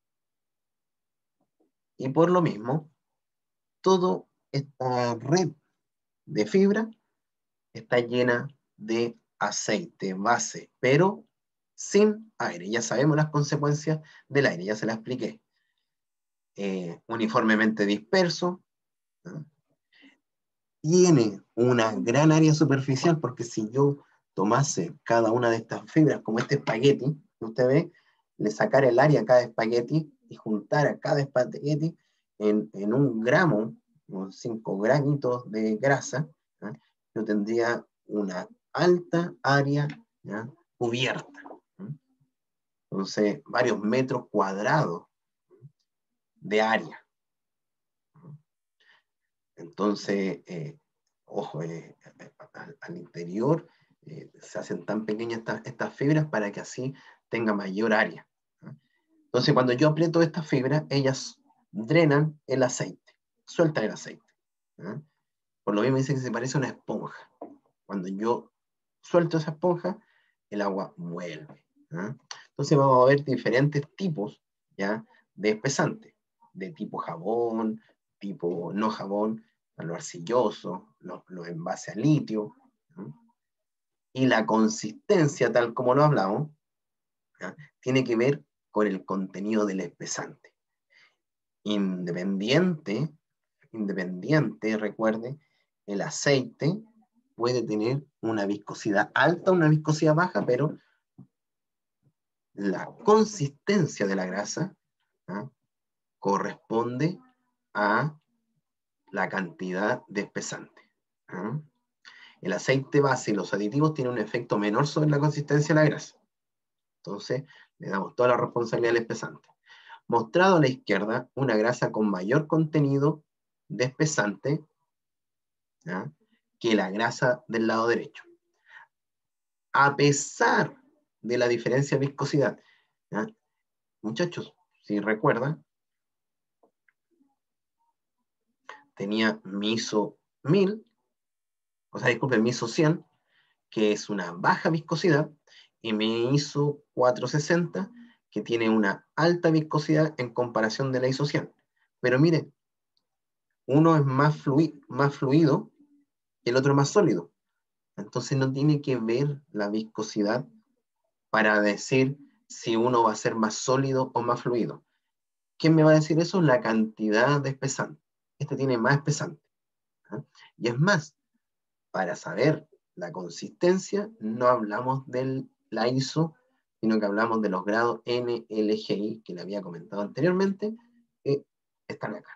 Y por lo mismo, toda esta red de fibra está llena de aceite base, pero sin aire. Ya sabemos las consecuencias del aire, ya se las expliqué. Eh, uniformemente disperso, ¿no? Tiene una gran área superficial, porque si yo tomase cada una de estas fibras, como este espagueti, que usted ve, le sacara el área a cada espagueti y juntara cada espagueti en, en un gramo, unos cinco granitos de grasa, ¿no? Yo tendría una alta área, ¿ya? Cubierta, ¿no? Entonces, varios metros cuadrados de área. Entonces, eh, ojo, eh, al, al interior eh, se hacen tan pequeñas estas, estas fibras para que así tenga mayor área, ¿no? Entonces, cuando yo aprieto estas fibras, ellas drenan el aceite, sueltan el aceite, ¿no? Por lo mismo dice que se parece a una esponja. Cuando yo suelto esa esponja, el agua vuelve, ¿no? Entonces vamos a ver diferentes tipos, ¿ya? De espesante, de tipo jabón, tipo no jabón, lo arcilloso, los, los envases a litio, ¿no? Y la consistencia, tal como lo hablamos, ¿ya? Tiene que ver con el contenido del espesante. Independiente, independiente, recuerde, el aceite puede tener una viscosidad alta, una viscosidad baja, pero la consistencia de la grasa, ¿ah? Corresponde a la cantidad de espesante, ¿ah? El aceite base y los aditivos tienen un efecto menor sobre la consistencia de la grasa. Entonces, le damos toda la responsabilidad al espesante. Mostrado a la izquierda, una grasa con mayor contenido de espesante, ¿ah? Que la grasa del lado derecho. A pesar de la diferencia de viscosidad, ¿ah? Muchachos, si recuerdan, tenía mi I S O mil, o sea, disculpen, mi I S O cien, que es una baja viscosidad, y mi I S O cuatrocientos sesenta, que tiene una alta viscosidad en comparación de la I S O cien. Pero mire, uno es más, flui más fluido y el otro más sólido. Entonces no tiene que ver la viscosidad para decir si uno va a ser más sólido o más fluido. ¿Quién me va a decir eso? La cantidad de espesante. Este tiene más espesante, ¿eh? Y es más, para saber la consistencia, no hablamos de la I S O sino que hablamos de los grados N L G I, que le había comentado anteriormente, que están acá.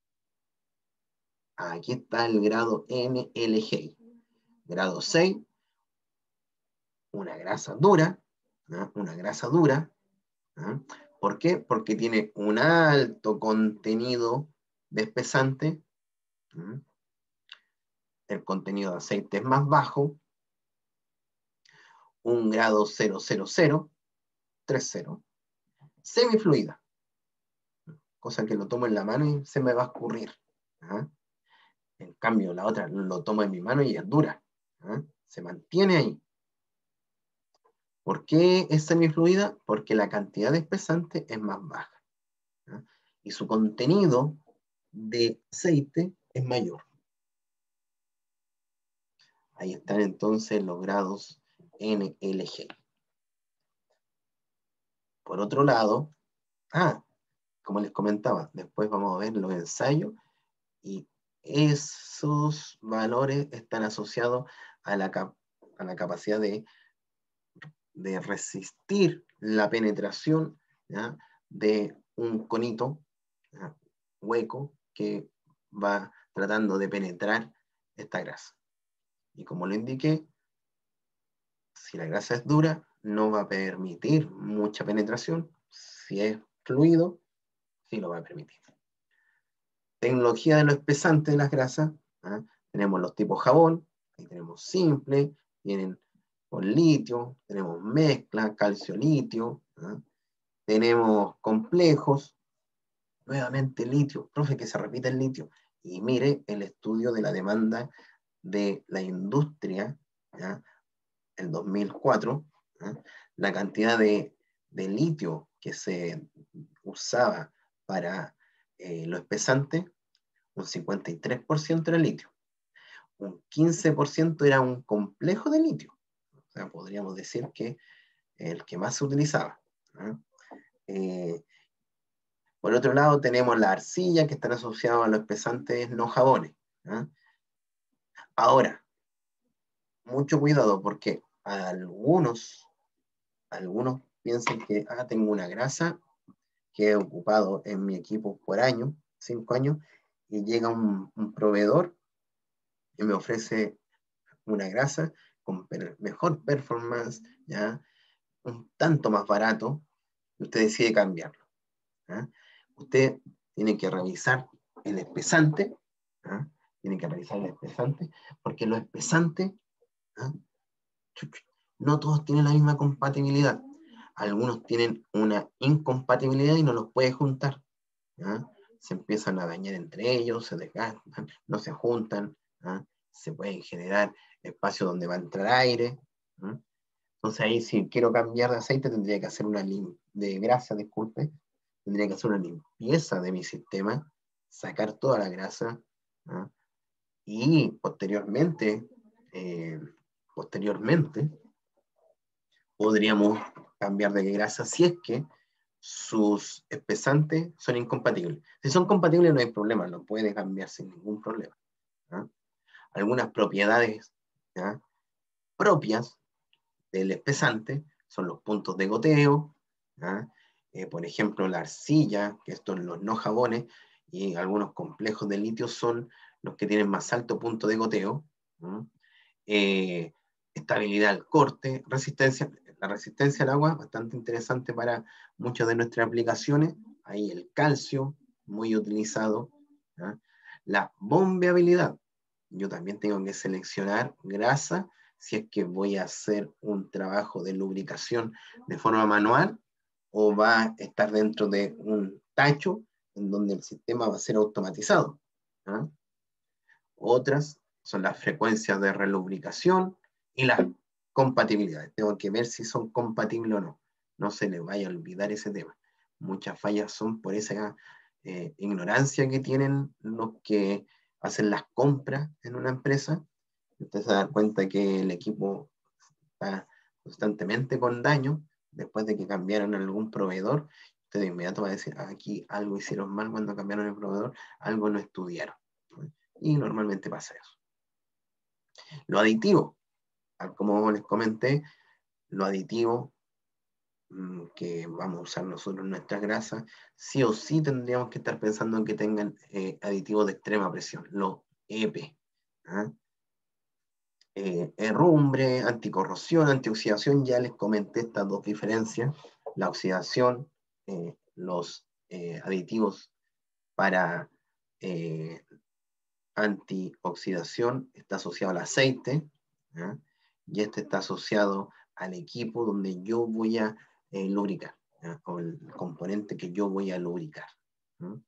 Aquí está el grado N L G I. Grado seis, una grasa dura, ¿no? Una grasa dura. ¿No? ¿Por qué? Porque tiene un alto contenido de espesante. ¿No? El contenido de aceite es más bajo. Un grado cero cero cero, tres cero. Semifluida. Cosa que lo tomo en la mano y se me va a escurrir. ¿Ah? En cambio, la otra lo tomo en mi mano y es dura. ¿Ah? Se mantiene ahí. ¿Por qué es semifluida? Porque la cantidad de espesante es más baja. ¿Ah? Y su contenido de aceite es mayor. Ahí están entonces los grados N L G. Por otro lado, ah, como les comentaba, después vamos a ver los ensayos y esos valores están asociados a la, cap a la capacidad de, de resistir la penetración, ¿ya? De un conito, ¿ya? Hueco que va tratando de penetrar esta grasa. Y como lo indiqué, si la grasa es dura, no va a permitir mucha penetración. Si es fluido, sí lo va a permitir. Tecnología de lo espesante de las grasas. ¿Ah? Tenemos los tipos jabón, ahí tenemos simple, vienen con litio, tenemos mezcla, calcio-litio, ¿ah? Tenemos complejos, nuevamente litio, profe, que se repite el litio. Y mire el estudio de la demanda de la industria, ¿ya? El dos mil cuatro, ¿eh? La cantidad de, de litio que se usaba para eh, lo espesante, un cincuenta y tres por ciento era litio, un quince por ciento era un complejo de litio, o sea, podríamos decir que el que más se utilizaba. ¿Eh? Eh, por otro lado, tenemos la arcilla, que están asociados a los espesantes no jabones. ¿Eh? Ahora, mucho cuidado, porque algunos Algunos piensan que, ah, tengo una grasa que he ocupado en mi equipo por año, cinco años, y llega un, un proveedor y me ofrece una grasa con per mejor performance, ¿ya? Un tanto más barato, y usted decide cambiarlo. ¿Ya? Usted tiene que revisar el espesante, ¿ya? Tiene que revisar el espesante, porque los espesantes, ¿ya? No todos tienen la misma compatibilidad. Algunos tienen una incompatibilidad y no los puede juntar. ¿Ya? Se empiezan a dañar entre ellos, se desgastan, no se juntan, ¿ya? Se pueden generar espacios donde va a entrar aire. ¿Ya? Entonces ahí si quiero cambiar de aceite tendría que hacer una de grasa, disculpe, tendría que hacer una limpieza de mi sistema, sacar toda la grasa, ¿ya? Y posteriormente, eh, posteriormente, podríamos cambiar de grasa si es que sus espesantes son incompatibles. Si son compatibles no hay problema, lo puede cambiar sin ningún problema. ¿Ya? Algunas propiedades, ¿ya? propias del espesante son los puntos de goteo, ¿ya? Eh, por ejemplo la arcilla, que estos los no jabones, y algunos complejos de litio son los que tienen más alto punto de goteo. ¿Ya? Eh, estabilidad al corte, resistencia, la resistencia al agua, bastante interesante para muchas de nuestras aplicaciones. Ahí el calcio, muy utilizado. ¿Ya? La bombeabilidad. Yo también tengo que seleccionar grasa si es que voy a hacer un trabajo de lubricación de forma manual o va a estar dentro de un tacho en donde el sistema va a ser automatizado. ¿Ya? Otras son las frecuencias de relubricación y las compatibilidades. Tengo que ver si son compatibles o no. No se le vaya a olvidar ese tema. Muchas fallas son por esa eh, ignorancia que tienen los que hacen las compras en una empresa. Usted se da cuenta que el equipo está constantemente con daño después de que cambiaron a algún proveedor. Usted de inmediato va a decir, ah, aquí algo hicieron mal cuando cambiaron el proveedor, algo no estudiaron. Y normalmente pasa eso. Lo aditivo, como les comenté, lo aditivo que vamos a usar nosotros en nuestras grasas, sí o sí tendríamos que estar pensando en que tengan eh, aditivos de extrema presión, los E P. ¿Ah? Eh, herrumbre, anticorrosión, antioxidación, ya les comenté estas dos diferencias, la oxidación, eh, los eh, aditivos para eh, antioxidación está asociado al aceite, ¿eh? Y este está asociado al equipo donde yo voy a eh, lubricar, ¿eh? O el componente que yo voy a lubricar. ¿Eh?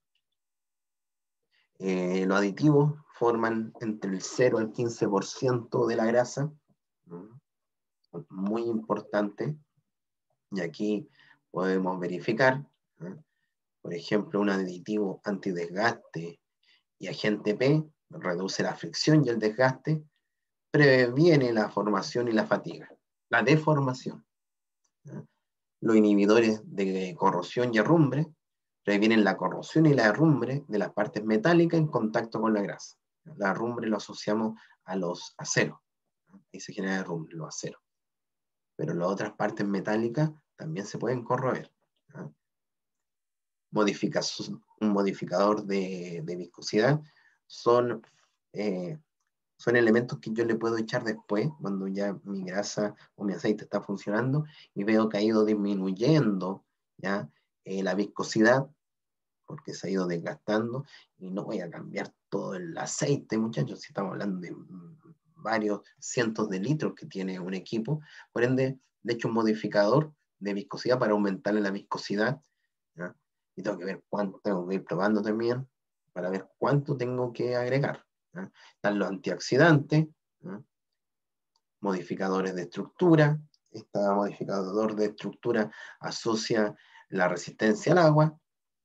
Eh, los aditivos forman entre el cero al quince por ciento de la grasa, ¿eh? Muy importante, y aquí podemos verificar, ¿eh? Por ejemplo, un aditivo antidesgaste y agente P reduce la fricción y el desgaste, previene la formación y la fatiga, la deformación. ¿Eh? Los inhibidores de corrosión y herrumbre previenen la corrosión y la herrumbre de las partes metálicas en contacto con la grasa. La herrumbre lo asociamos a los aceros, ¿eh? Ahí se genera herrumbre, los aceros. Pero las otras partes metálicas también se pueden corroer. ¿Eh? Un modificador de, de viscosidad son eh, son elementos que yo le puedo echar después, cuando ya mi grasa o mi aceite está funcionando, y veo que ha ido disminuyendo ya eh, la viscosidad, porque se ha ido desgastando, y no voy a cambiar todo el aceite, muchachos, si estamos hablando de varios cientos de litros que tiene un equipo, por ende, de hecho, un modificador de viscosidad para aumentarle la viscosidad, ¿ya? Y tengo que ver cuánto, tengo que ir probando también, para ver cuánto tengo que agregar. ¿Ya? Están los antioxidantes, ¿ya? Modificadores de estructura. Este modificador de estructura asocia la resistencia al agua.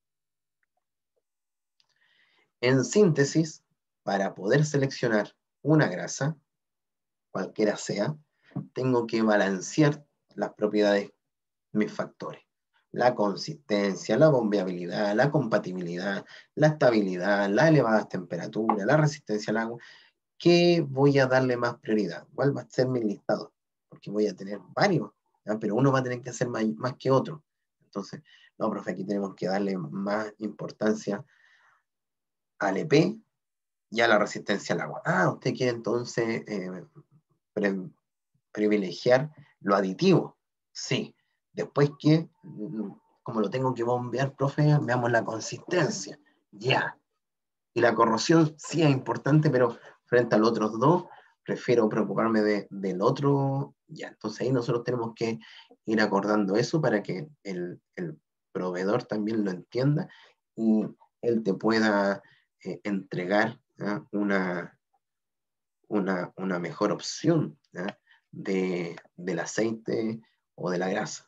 En síntesis, para poder seleccionar una grasa, cualquiera sea, tengo que balancear las propiedades de mis factores. La consistencia, la bombeabilidad, la compatibilidad, la estabilidad, la elevada temperatura, la resistencia al agua. ¿Qué voy a darle más prioridad? ¿Cuál va a ser mi listado? Porque voy a tener varios, ¿ya? Pero uno va a tener que hacer más, más que otro. Entonces, no, profe, aquí tenemos que darle más importancia al E P y a la resistencia al agua. Ah, usted quiere entonces eh, pre privilegiar lo aditivo. Sí. Después que, como lo tengo que bombear, profe, veamos la consistencia. Ya. Y la corrosión sí es importante, pero frente a los otros dos, prefiero preocuparme de, del otro. Ya, entonces ahí nosotros tenemos que ir acordando eso para que el, el proveedor también lo entienda y él te pueda eh, entregar ¿eh? una, una, una mejor opción ¿eh? de, del aceite o de la grasa.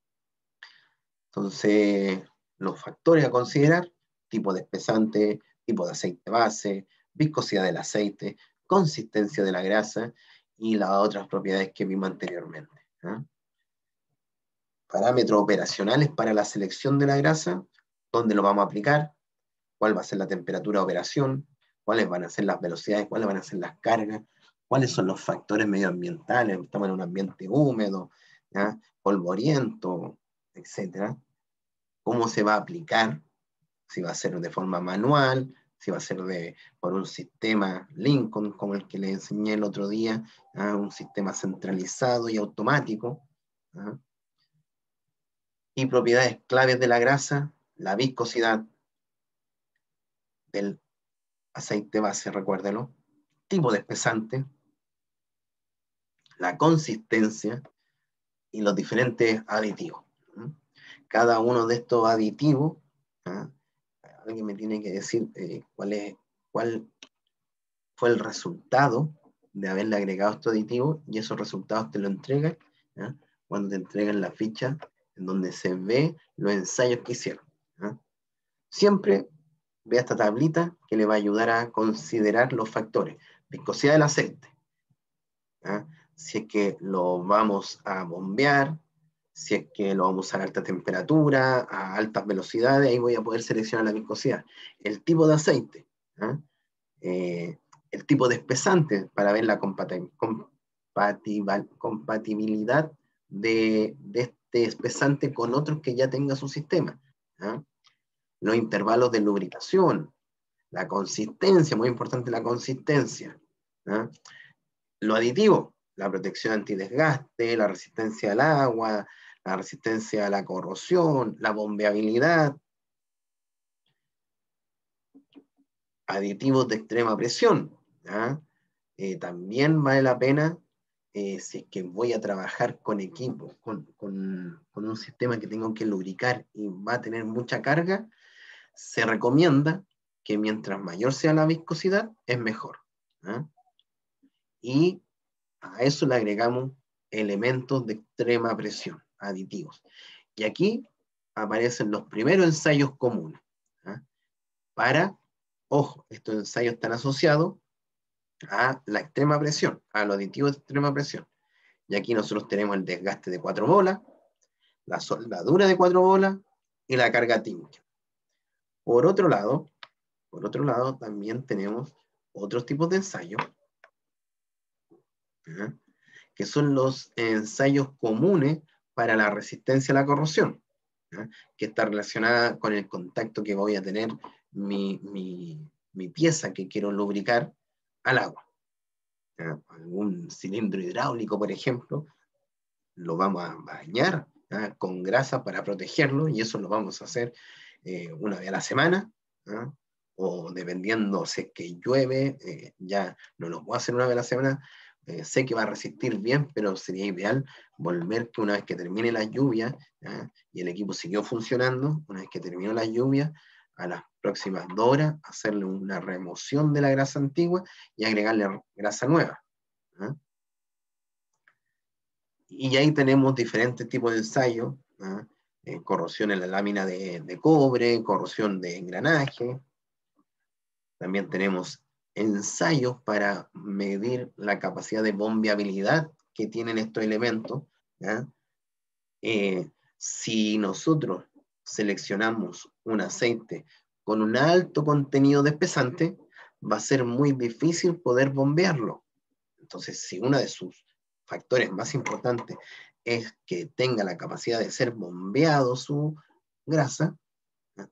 Entonces, los factores a considerar: tipo de espesante, tipo de aceite base, viscosidad del aceite, consistencia de la grasa y las otras propiedades que vimos anteriormente. ¿eh? Parámetros operacionales para la selección de la grasa: dónde lo vamos a aplicar, cuál va a ser la temperatura de operación, cuáles van a ser las velocidades, cuáles van a ser las cargas, cuáles son los factores medioambientales, estamos en un ambiente húmedo, ¿ya? polvoriento, etcétera. Cómo se va a aplicar, si va a ser de forma manual, si va a ser de, por un sistema Lincoln, como el que le enseñé el otro día, ¿ah? Un sistema centralizado y automático. ¿ah? Y propiedades claves de la grasa: la viscosidad del aceite base, recuérdelo, tipo de espesante, la consistencia y los diferentes aditivos. ¿eh? Cada uno de estos aditivos, ¿eh? alguien me tiene que decir eh, cuál, es, cuál fue el resultado de haberle agregado estos aditivos, y esos resultados te lo entregan ¿eh? cuando te entregan la ficha en donde se ve los ensayos que hicieron. ¿eh? Siempre ve esta tablita que le va a ayudar a considerar los factores. Viscosidad del aceite. ¿eh? Si es que lo vamos a bombear, si es que lo vamos a usar a alta temperatura, a altas velocidades, ahí voy a poder seleccionar la viscosidad. El tipo de aceite, ¿eh? Eh, el tipo de espesante para ver la compatibilidad de, de, este espesante con otros que ya tenga su sistema. ¿Ah? Los intervalos de lubricación, la consistencia, muy importante la consistencia. ¿Ah? Lo aditivo, la protección antidesgaste, la resistencia al agua, la resistencia a la corrosión, la bombeabilidad. Aditivos de extrema presión. ¿Ah? Eh, también vale la pena, eh, si es que voy a trabajar con equipos, con, con, con un sistema que tengo que lubricar y va a tener mucha carga, se recomienda que mientras mayor sea la viscosidad, es mejor. ¿Ah? Y a eso le agregamos elementos de extrema presión, aditivos. Y aquí aparecen los primeros ensayos comunes. ¿Ah? Para, ojo, estos ensayos están asociados a la extrema presión, a los aditivos de extrema presión. Y aquí nosotros tenemos el desgaste de cuatro bolas, la soldadura de cuatro bolas y la carga Timken. Por otro lado, por otro lado, también tenemos otros tipos de ensayos, ¿eh? que son los ensayos comunes para la resistencia a la corrosión, ¿eh? que está relacionada con el contacto que voy a tener mi, mi, mi pieza que quiero lubricar al agua. ¿Eh? Algún cilindro hidráulico, por ejemplo, lo vamos a bañar, ¿eh? con grasa para protegerlo, y eso lo vamos a hacer eh, una vez a la semana, ¿eh? o dependiendo si es que llueve, eh, ya no lo puedo hacer una vez a la semana. Eh, sé que va a resistir bien, pero sería ideal volver que una vez que termine la lluvia, ¿eh? y el equipo siguió funcionando, una vez que terminó la lluvia, a las próximas dos horas, hacerle una remoción de la grasa antigua y agregarle grasa nueva. ¿Eh? Y ahí tenemos diferentes tipos de ensayos, ¿eh? Eh, corrosión en la lámina de, de cobre, corrosión de engranaje. También tenemos ensayos para medir la capacidad de bombeabilidad que tienen estos elementos. ¿Ya? Eh, si nosotros seleccionamos un aceite con un alto contenido de espesante, va a ser muy difícil poder bombearlo. Entonces, si uno de sus factores más importantes es que tenga la capacidad de ser bombeado su grasa, ¿ya?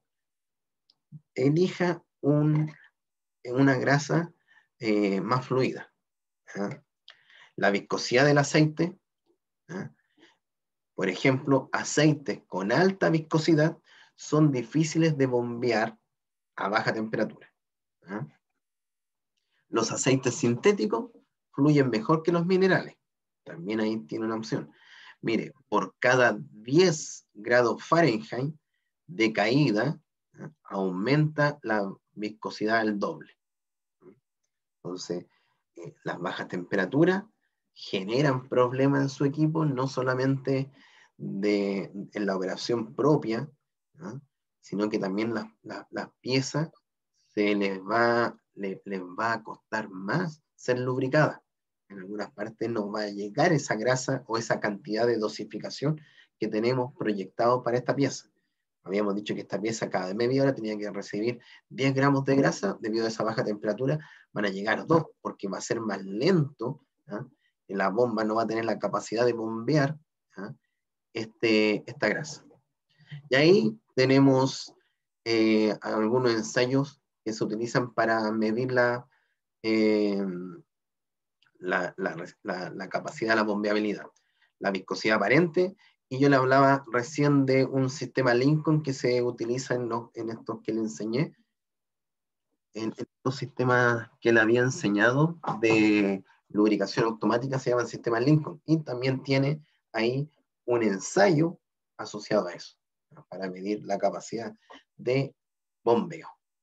Elija un una grasa eh, más fluida. ¿Eh? La viscosidad del aceite, ¿eh? por ejemplo, aceites con alta viscosidad son difíciles de bombear a baja temperatura. ¿Eh? Los aceites sintéticos fluyen mejor que los minerales. También ahí tiene una opción. Mire, por cada diez grados Fahrenheit de caída, ¿eh? aumenta la viscosidad al doble. Entonces, eh, las bajas temperaturas generan problemas en su equipo, no solamente de, en la operación propia, ¿no? sino que también las, las, las piezas se les va, le, les va a costar más ser lubricadas. En algunas partes no va a llegar esa grasa o esa cantidad de dosificación que tenemos proyectado para esta pieza. Habíamos dicho que esta pieza cada media hora tenía que recibir diez gramos de grasa. Debido a esa baja temperatura van a llegar dos, porque va a ser más lento, ¿ah? La bomba no va a tener la capacidad de bombear, ¿ah? este, esta grasa. Y ahí tenemos eh, algunos ensayos que se utilizan para medir la, eh, la, la, la, la capacidad de la bombeabilidad. La viscosidad aparente, y yo le hablaba recién de un sistema Lincoln que se utiliza en, los, en estos que le enseñé, en estos sistemas que le había enseñado de lubricación automática se llaman sistemas Lincoln, y también tiene ahí un ensayo asociado a eso, ¿no? para medir la capacidad de bombeo.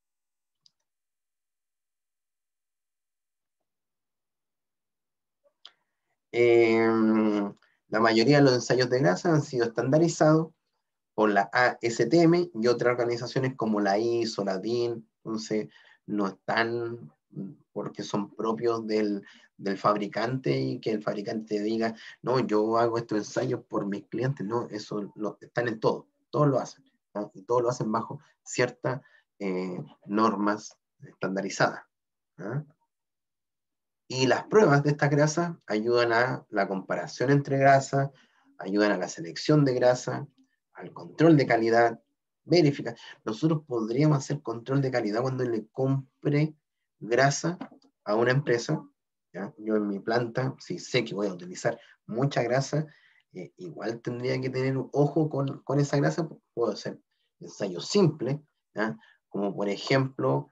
Eh, la mayoría de los ensayos de grasa han sido estandarizados por la A S T M y otras organizaciones como la I S O, la D I N, entonces no están porque son propios del, del fabricante y que el fabricante diga, no, yo hago estos ensayos por mis clientes, no, eso lo, están en todo, todos lo hacen, ¿no? y todos lo hacen bajo ciertas eh, normas estandarizadas. ¿No? Y las pruebas de estas grasas ayudan a la comparación entre grasas, ayudan a la selección de grasa, al control de calidad, verificar. Nosotros podríamos hacer control de calidad cuando le compre grasa a una empresa, ¿ya? Yo en mi planta, si sé que voy a utilizar mucha grasa, eh, igual tendría que tener un ojo con, con esa grasa. Puedo hacer ensayos simples, ¿ya? Como por ejemplo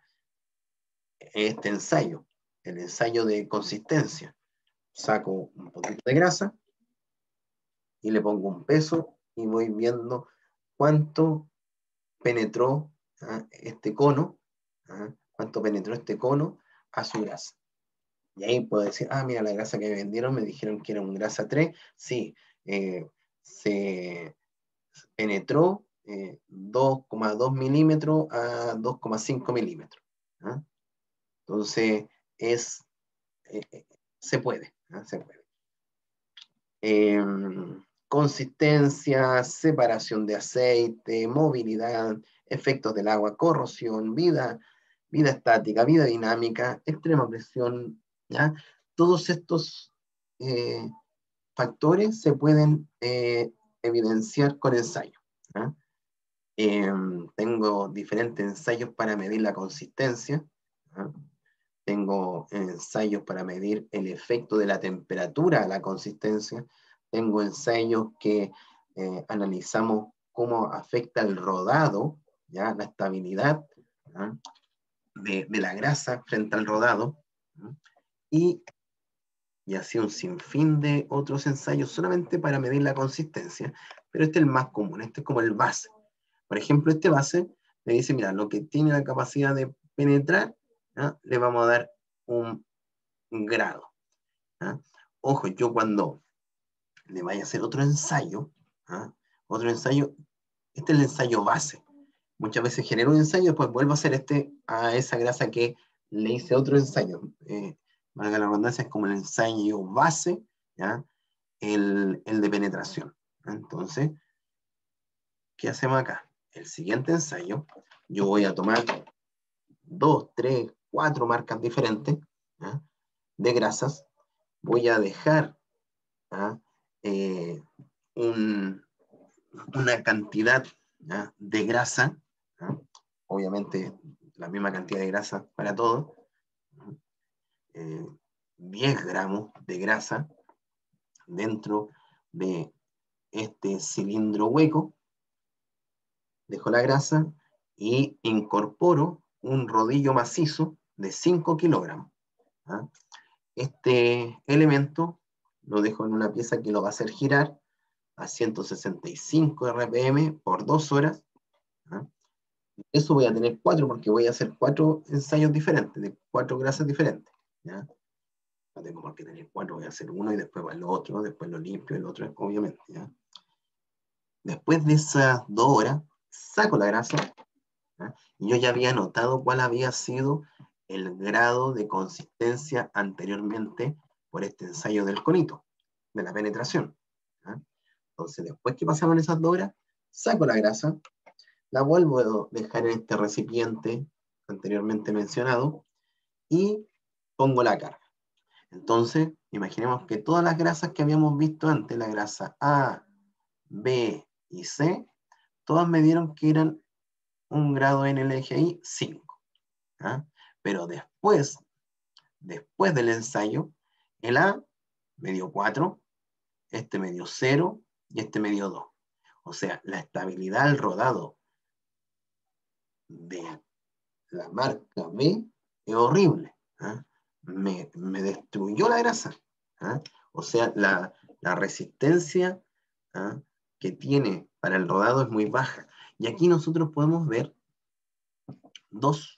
este ensayo, el ensayo de consistencia. Saco un poquito de grasa y le pongo un peso y voy viendo cuánto penetró, ¿ah?, este cono, ¿ah?, cuánto penetró este cono a su grasa. Y ahí puedo decir, ah, mira, la grasa que me vendieron me dijeron que era un grasa tres, sí, eh, se penetró eh, dos coma dos milímetros a dos coma cinco milímetros. ¿Ah? Entonces, es, eh, eh, se puede, ¿ah? Se puede. Eh, consistencia, separación de aceite, movilidad, efectos del agua, corrosión, vida, vida estática, vida dinámica, extrema presión, ¿ya? Todos estos eh, factores se pueden eh, evidenciar con ensayo, ¿ya? Eh, tengo diferentes ensayos para medir la consistencia, ¿ya? Tengo ensayos para medir el efecto de la temperatura a la consistencia. Tengo ensayos que eh, analizamos cómo afecta el rodado, ¿ya? La estabilidad, ¿ya?, de, de la grasa frente al rodado, ¿ya? Y, y así un sinfín de otros ensayos solamente para medir la consistencia, pero este es el más común, este es como el base. Por ejemplo, este base me dice, mira, lo que tiene la capacidad de penetrar, ¿ya?, le vamos a dar un grado. ¿Ah? Ojo, yo cuando le vaya a hacer otro ensayo, ¿ah?, otro ensayo, este es el ensayo base. Muchas veces genero un ensayo, después vuelvo a hacer este a esa grasa que le hice otro ensayo. Eh, valga la redundancia, es como el ensayo base, ¿ya?, el, el de penetración. Entonces, ¿qué hacemos acá? El siguiente ensayo, yo voy a tomar dos, tres, cuatro marcas diferentes, ¿ya?, de grasas. Voy a dejar, ¿ah?, eh, un, una cantidad, ¿ah?, de grasa, ¿ah?, obviamente la misma cantidad de grasa para todo, eh, diez gramos de grasa dentro de este cilindro hueco. Dejo la grasa y incorporo un rodillo macizo de cinco kilogramos. ¿Ah? Este elemento lo dejo en una pieza que lo va a hacer girar a ciento sesenta y cinco R P M por dos horas. ¿Ah? Eso voy a tener cuatro porque voy a hacer cuatro ensayos diferentes, de cuatro grasas diferentes. ¿Ya? No tengo por qué tener cuatro, voy a hacer uno y después va el otro, después lo limpio, el otro, obviamente. ¿Ya? Después de esas dos horas, saco la grasa. ¿Ya? Y yo ya había notado cuál había sido el grado de consistencia anteriormente por este ensayo del conito, de la penetración. ¿Ya? Entonces, después que pasaron esas dos horas, saco la grasa, la vuelvo a dejar en este recipiente anteriormente mencionado y pongo la carga. Entonces, imaginemos que todas las grasas que habíamos visto antes, la grasa A, B y C, todas me dieron que eran un grado en el L G I cinco. ¿Ah? Pero después, después del ensayo, el A me dio cuatro, este me dio cero y este me dio dos. O sea, la estabilidad al rodado de la marca B es horrible. ¿Ah? Me, me destruyó la grasa. ¿Ah? O sea, la, la resistencia, ¿ah?, que tiene para el rodado es muy baja. Y aquí nosotros podemos ver dos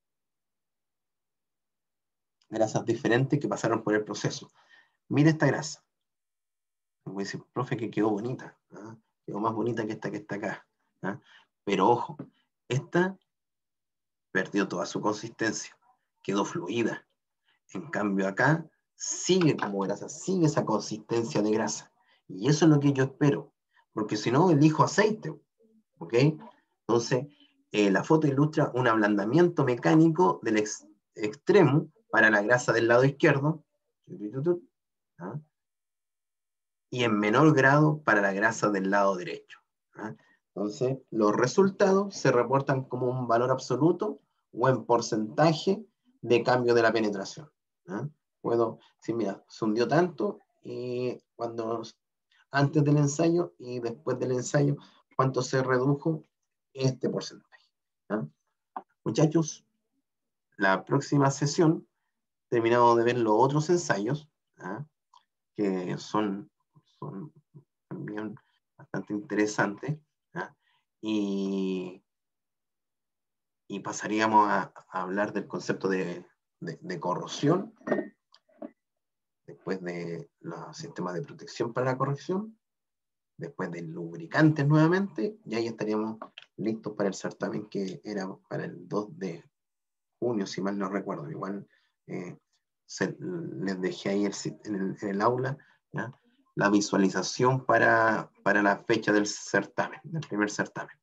grasas diferentes que pasaron por el proceso. Mira esta grasa. Me voy a decir, profe, que quedó bonita. ¿Ah? Quedó más bonita que esta que está acá. ¿Ah? Pero ojo, esta perdió toda su consistencia. Quedó fluida. En cambio acá sigue como grasa, sigue esa consistencia de grasa. Y eso es lo que yo espero. Porque si no, elijo aceite. ¿Ok? Entonces, eh, la foto ilustra un ablandamiento mecánico del ex extremo para la grasa del lado izquierdo. ¿Ah? y en menor grado para la grasa del lado derecho. ¿Ah? Entonces, los resultados se reportan como un valor absoluto o en porcentaje de cambio de la penetración. ¿Ah? Puedo decir, mira, se hundió tanto y cuando antes del ensayo y después del ensayo, cuánto se redujo este porcentaje. ¿Ah? Muchachos, la próxima sesión terminamos de ver los otros ensayos, ¿ah? que son, son también bastante interesantes, ¿ah? y, y pasaríamos a, a hablar del concepto de, de, de corrosión, después de los sistemas de protección para la corrección, después de lubricantes nuevamente, y ahí estaríamos listos para el certamen que era para el dos de junio, si mal no recuerdo. Igual eh, se, les dejé ahí el, en, el, en el aula, ¿ya? La visualización para, para la fecha del certamen, del primer certamen.